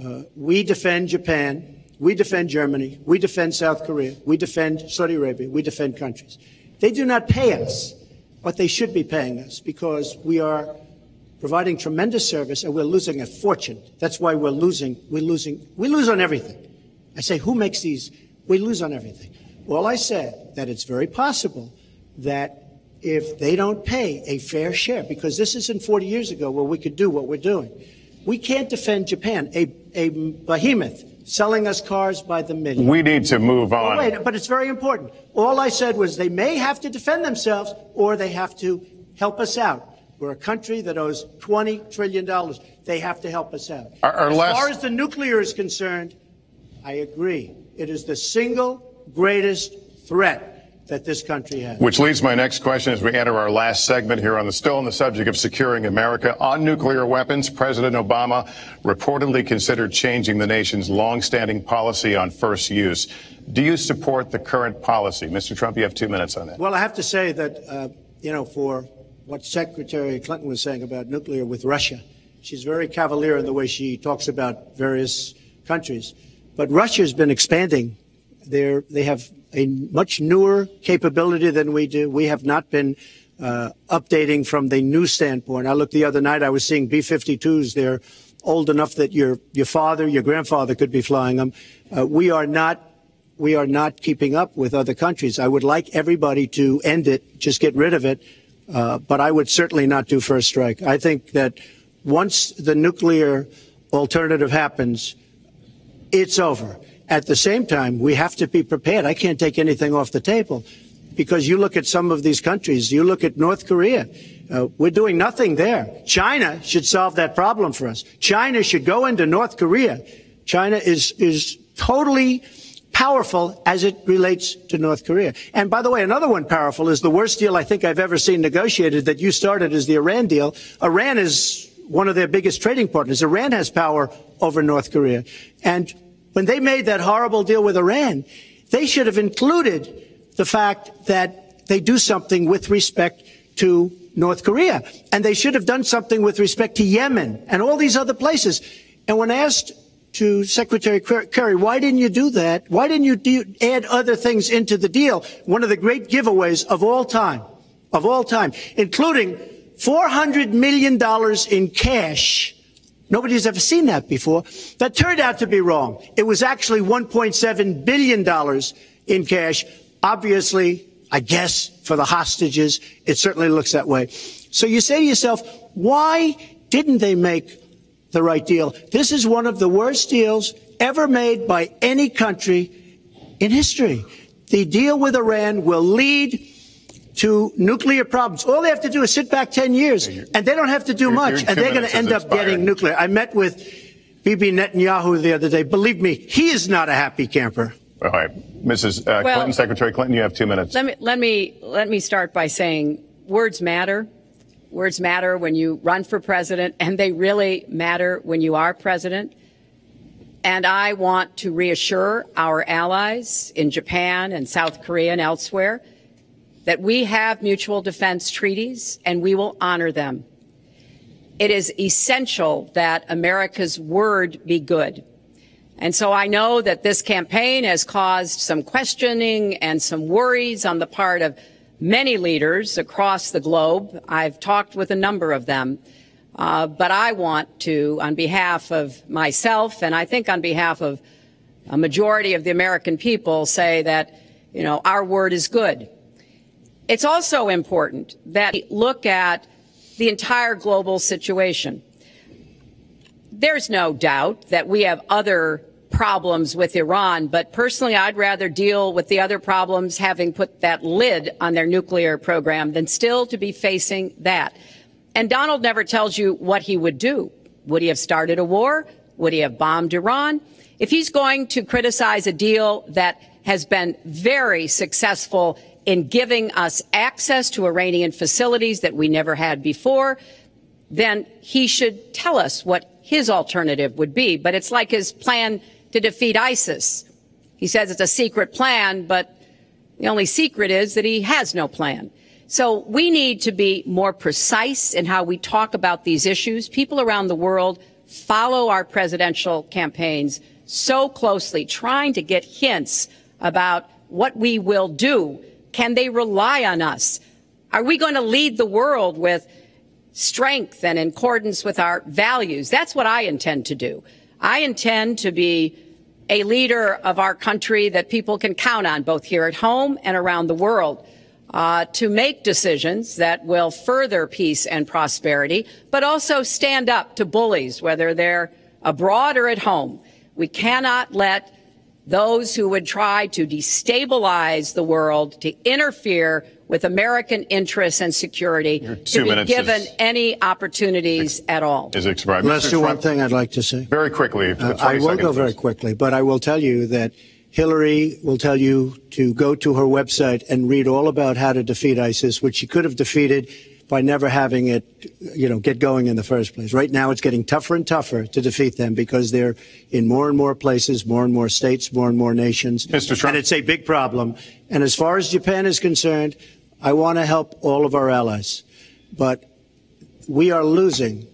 we defend Japan, we defend Germany, we defend South Korea, we defend Saudi Arabia, we defend countries. They do not pay us what they should be paying us because we are providing tremendous service and we're losing a fortune. That's why we're losing. We lose on everything. I say, who makes these? We lose on everything. Well, I said that it's very possible that if they don't pay a fair share, because this isn't 40 years ago where we could do what we're doing. We can't defend Japan, a behemoth selling us cars by the million. We need to move on. Wait, but it's very important. All I said was they may have to defend themselves or they have to help us out. We're a country that owes $20 trillion. They have to help us out. As far as the nuclear is concerned, I agree. It is the single greatest threat that this country has. Which leads my next question as we enter our last segment here on still on the subject of securing America. On nuclear weapons, President Obama reportedly considered changing the nation's longstanding policy on first use. Do you support the current policy? Mr. Trump, you have 2 minutes on that. Well, I have to say that, for what Secretary Clinton was saying about nuclear with Russia, she's very cavalier in the way she talks about various countries. But Russia's been expanding. They have a much newer capability than we do. We have not been updating from the new standpoint. I looked the other night, I was seeing B-52s. They're old enough that your father, your grandfather could be flying them. We are not we are not keeping up with other countries. I would like everybody to end it, just get rid of it. But I would certainly not do first strike. I think that once the nuclear alternative happens, it's over. At the same time, we have to be prepared. I can't take anything off the table because you look at some of these countries. You look at North Korea. We're doing nothing there. China should solve that problem for us. China should go into North Korea. China is totally powerful as it relates to North Korea. And by the way, another one powerful is the worst deal I think I've ever seen negotiated that you started is the Iran deal. Iran is one of their biggest trading partners. Iran has power over North Korea. And when they made that horrible deal with Iran, they should have included the fact that they do something with respect to North Korea. And they should have done something with respect to Yemen and all these other places. And when asked to Secretary Kerry, why didn't you do that? Why didn't you add other things into the deal? One of the great giveaways of all time, including $400 million in cash. Nobody's ever seen that before. That turned out to be wrong. It was actually $1.7 billion in cash. Obviously, I guess, for the hostages, it certainly looks that way. So you say to yourself, why didn't they make the right deal? This is one of the worst deals ever made by any country in history. The deal with Iran will lead to nuclear problems. All they have to do is sit back 10 years, and they don't have to do much, and they're going to end up getting nuclear. I met with Bibi Netanyahu the other day. Believe me, he is not a happy camper. All right. Mrs. Clinton, Secretary Clinton, you have 2 minutes. Let me start by saying words matter. Words matter when you run for president, and they really matter when you are president. And I want to reassure our allies in Japan and South Korea and elsewhere that we have mutual defense treaties and we will honor them. It is essential that America's word be good. And so I know that this campaign has caused some questioning and some worries on the part of many leaders across the globe. I've talked with a number of them. But I want to, on behalf of myself and I think on behalf of a majority of the American people, say that, our word is good. It's also important that we look at the entire global situation. There's no doubt that we have other problems with Iran, but personally, I'd rather deal with the other problems having put that lid on their nuclear program than still to be facing that. And Donald never tells you what he would do. Would he have started a war? Would he have bombed Iran? If he's going to criticize a deal that has been very successful in giving us access to Iranian facilities that we never had before, then he should tell us what his alternative would be. But it's like his plan to defeat ISIS. He says it's a secret plan, but the only secret is that he has no plan. So we need to be more precise in how we talk about these issues. People around the world follow our presidential campaigns so closely, trying to get hints about what we will do. Can they rely on us? Are we going to lead the world with strength and in accordance with our values? That's what I intend to do. I intend to be a leader of our country that people can count on, both here at home and around the world, to make decisions that will further peace and prosperity, but also stand up to bullies, whether they're abroad or at home. We cannot let those who would try to destabilize the world, to interfere with American interests and security, to be given any opportunities at all. Lester, one thing I'd like to say. Very quickly. I will go very quickly, but I will tell you that Hillary will tell you to go to her website and read all about how to defeat ISIS, which she could have defeated by never having it, get going in the first place. Right now, it's getting tougher and tougher to defeat them because they're in more and more places, more and more states, more and more nations. Mr. Trump. And it's a big problem. And as far as Japan is concerned, I want to help all of our allies. But we are losing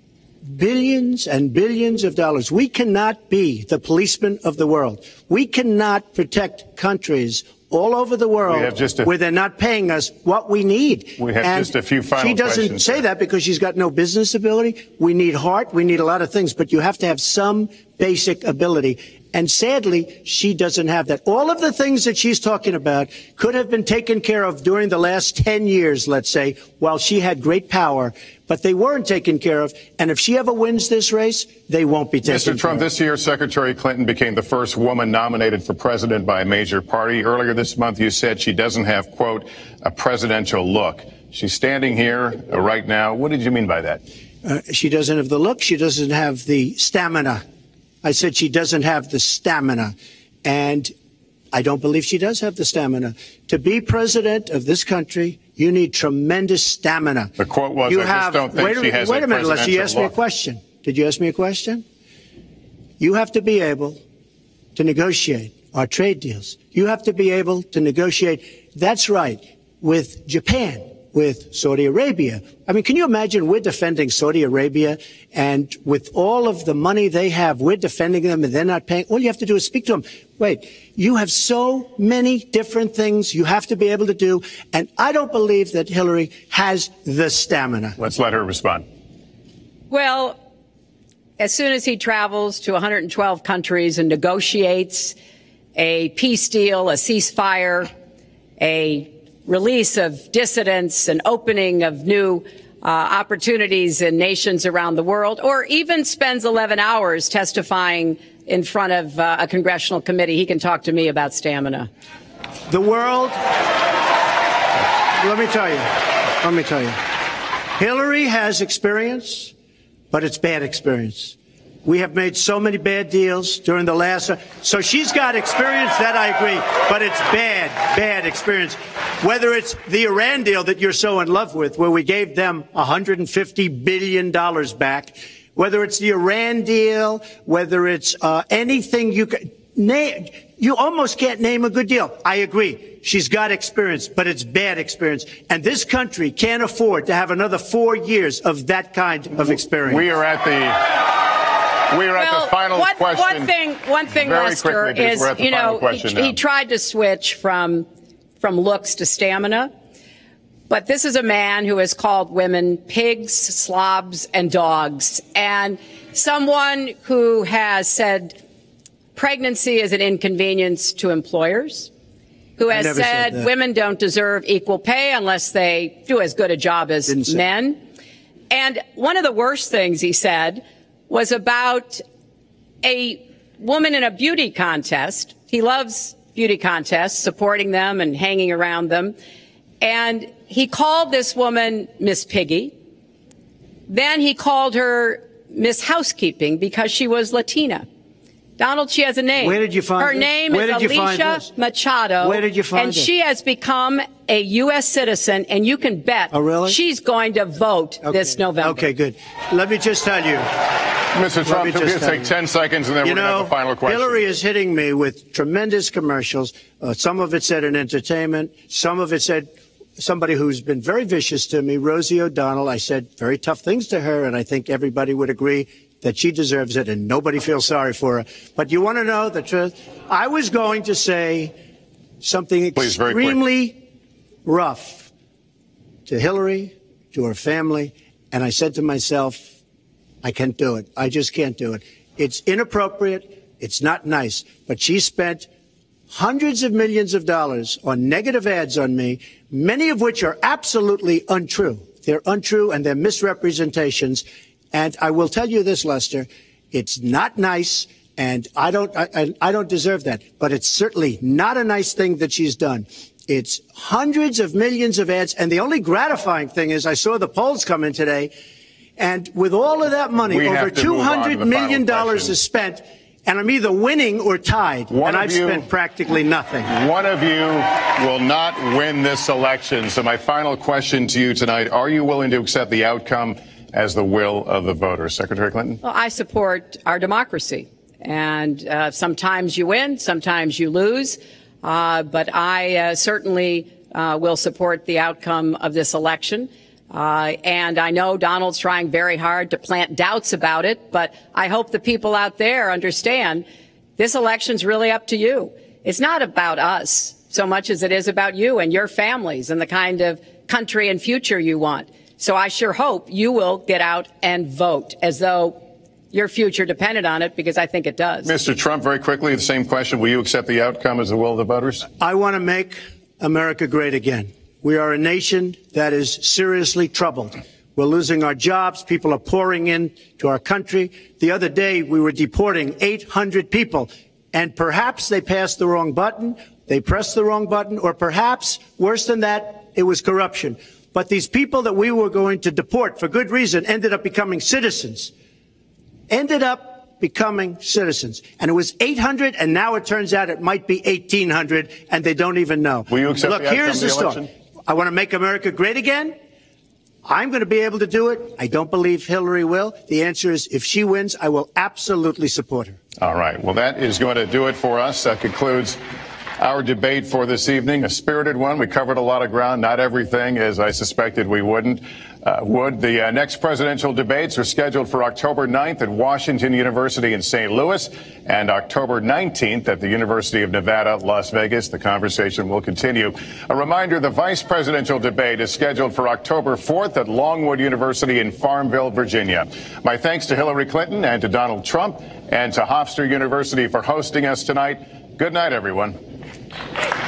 billions and billions of dollars. We cannot be the policeman of the world. We cannot protect countries all over the world where they're not paying us what we need. We have just a few final questions. She doesn't say that because she's got no business ability. We need heart. We need a lot of things. But you have to have some basic ability. And sadly, she doesn't have that. All of the things that she's talking about could have been taken care of during the last 10 years, let's say, while she had great power, but they weren't taken care of. And if she ever wins this race, they won't be taken care of. Mr. Trump, this year, Secretary Clinton became the first woman nominated for president by a major party. Earlier this month, you said she doesn't have, quote, a presidential look. She's standing here right now. What did you mean by that? She doesn't have the look. She doesn't have the stamina. I said she doesn't have the stamina. And I don't believe she does have the stamina. To be president of this country, you need tremendous stamina. The quote was, I just don't think she has a presidential look. Wait a minute, Lester, you asked me a question. Did you ask me a question? You have to be able to negotiate our trade deals. You have to be able to negotiate, that's right, with Japan, with Saudi Arabia. I mean, can you imagine we're defending Saudi Arabia, and with all of the money they have, we're defending them and they're not paying? All you have to do is speak to them. Wait, you have so many different things you have to be able to do, and I don't believe that Hillary has the stamina. Let's let her respond. Well, as soon as he travels to 112 countries and negotiates a peace deal, a ceasefire, a release of dissidents, an opening of new opportunities in nations around the world, or even spends 11 hours testifying in front of a congressional committee, he can talk to me about stamina. The world, let me tell you, Hillary has experience, but it's bad experience. We have made so many bad deals during the last, so she's got experience, that I agree, but it's bad experience. Whether it's the Iran deal that you're so in love with, where we gave them $150 billion back, whether it's the Iran deal, whether it's anything you can name, you almost can't name a good deal. I agree. She's got experience, but it's bad experience. And this country can't afford to have another 4 years of that kind of experience. We are at the final question. One thing, Lester, is, you know, he tried to switch from looks to stamina. But this is a man who has called women pigs, slobs, and dogs, and someone who has said pregnancy is an inconvenience to employers, who has said women don't deserve equal pay unless they do as good a job as men. And one of the worst things he said was about a woman in a beauty contest. He loves beauty contests, supporting them and hanging around them. And he called this woman Miss Piggy. Then he called her Miss Housekeeping because she was Latina. Donald, she has a name. Where did you find her this? name Where is did you find Alicia this? Machado. Where did you find and this? she has become a U.S. citizen, and you can bet she's going to vote this November. Okay, good. Let me just tell you. Mr. Trump, we'll take 10 seconds, and then we're going to have the final question. Hillary is hitting me with tremendous commercials. Some of it said in entertainment. Some of it said somebody who's been very vicious to me, Rosie O'Donnell. I said very tough things to her, and I think everybody would agree that she deserves it, and nobody feels sorry for her. But you want to know the truth? I was going to say something extremely rough to Hillary, to her family, and I said to myself, I can't do it. I just can't do it. It's inappropriate. It's not nice. But she spent hundreds of millions of dollars on negative ads on me, many of which are absolutely untrue. They're untrue and they're misrepresentations. And I will tell you this, Lester, it's not nice, and I don't deserve that. But it's certainly not a nice thing that she's done. It's hundreds of millions of ads, and the only gratifying thing is I saw the polls come in today, and with all of that money, over $200 million is spent, and I'm either winning or tied, and I've spent practically nothing. One of you will not win this election. So my final question to you tonight, are you willing to accept the outcome as the will of the voters? Secretary Clinton? Well, I support our democracy. And sometimes you win, sometimes you lose. But I certainly will support the outcome of this election. And I know Donald's trying very hard to plant doubts about it, but I hope the people out there understand this election's really up to you. It's not about us so much as it is about you and your families and the kind of country and future you want. So I sure hope you will get out and vote as though your future depended on it, because I think it does. Mr. Trump, very quickly, the same question. Will you accept the outcome as the will of the voters? I want to make America great again. We are a nation that is seriously troubled. We're losing our jobs. People are pouring into our country. The other day, we were deporting 800 people, and perhaps they passed the wrong button, they pressed the wrong button, or perhaps, worse than that, it was corruption. But these people that we were going to deport for good reason ended up becoming citizens. And it was 800, and now it turns out it might be 1,800, and they don't even know. Will you accept Look, the outcome here's the of the story. election? I want to make America great again. I'm going to be able to do it. I don't believe Hillary will. The answer is, if she wins, I will absolutely support her. All right. Well, that is going to do it for us. That concludes our debate for this evening, a spirited one. We covered a lot of ground, not everything, as I suspected we would. The next presidential debates are scheduled for October 9th at Washington University in St. Louis and October 19th at the University of Nevada, Las Vegas. The conversation will continue. A reminder, the vice presidential debate is scheduled for October 4th at Longwood University in Farmville, Virginia. My thanks to Hillary Clinton and to Donald Trump and to Hofstra University for hosting us tonight. Good night, everyone.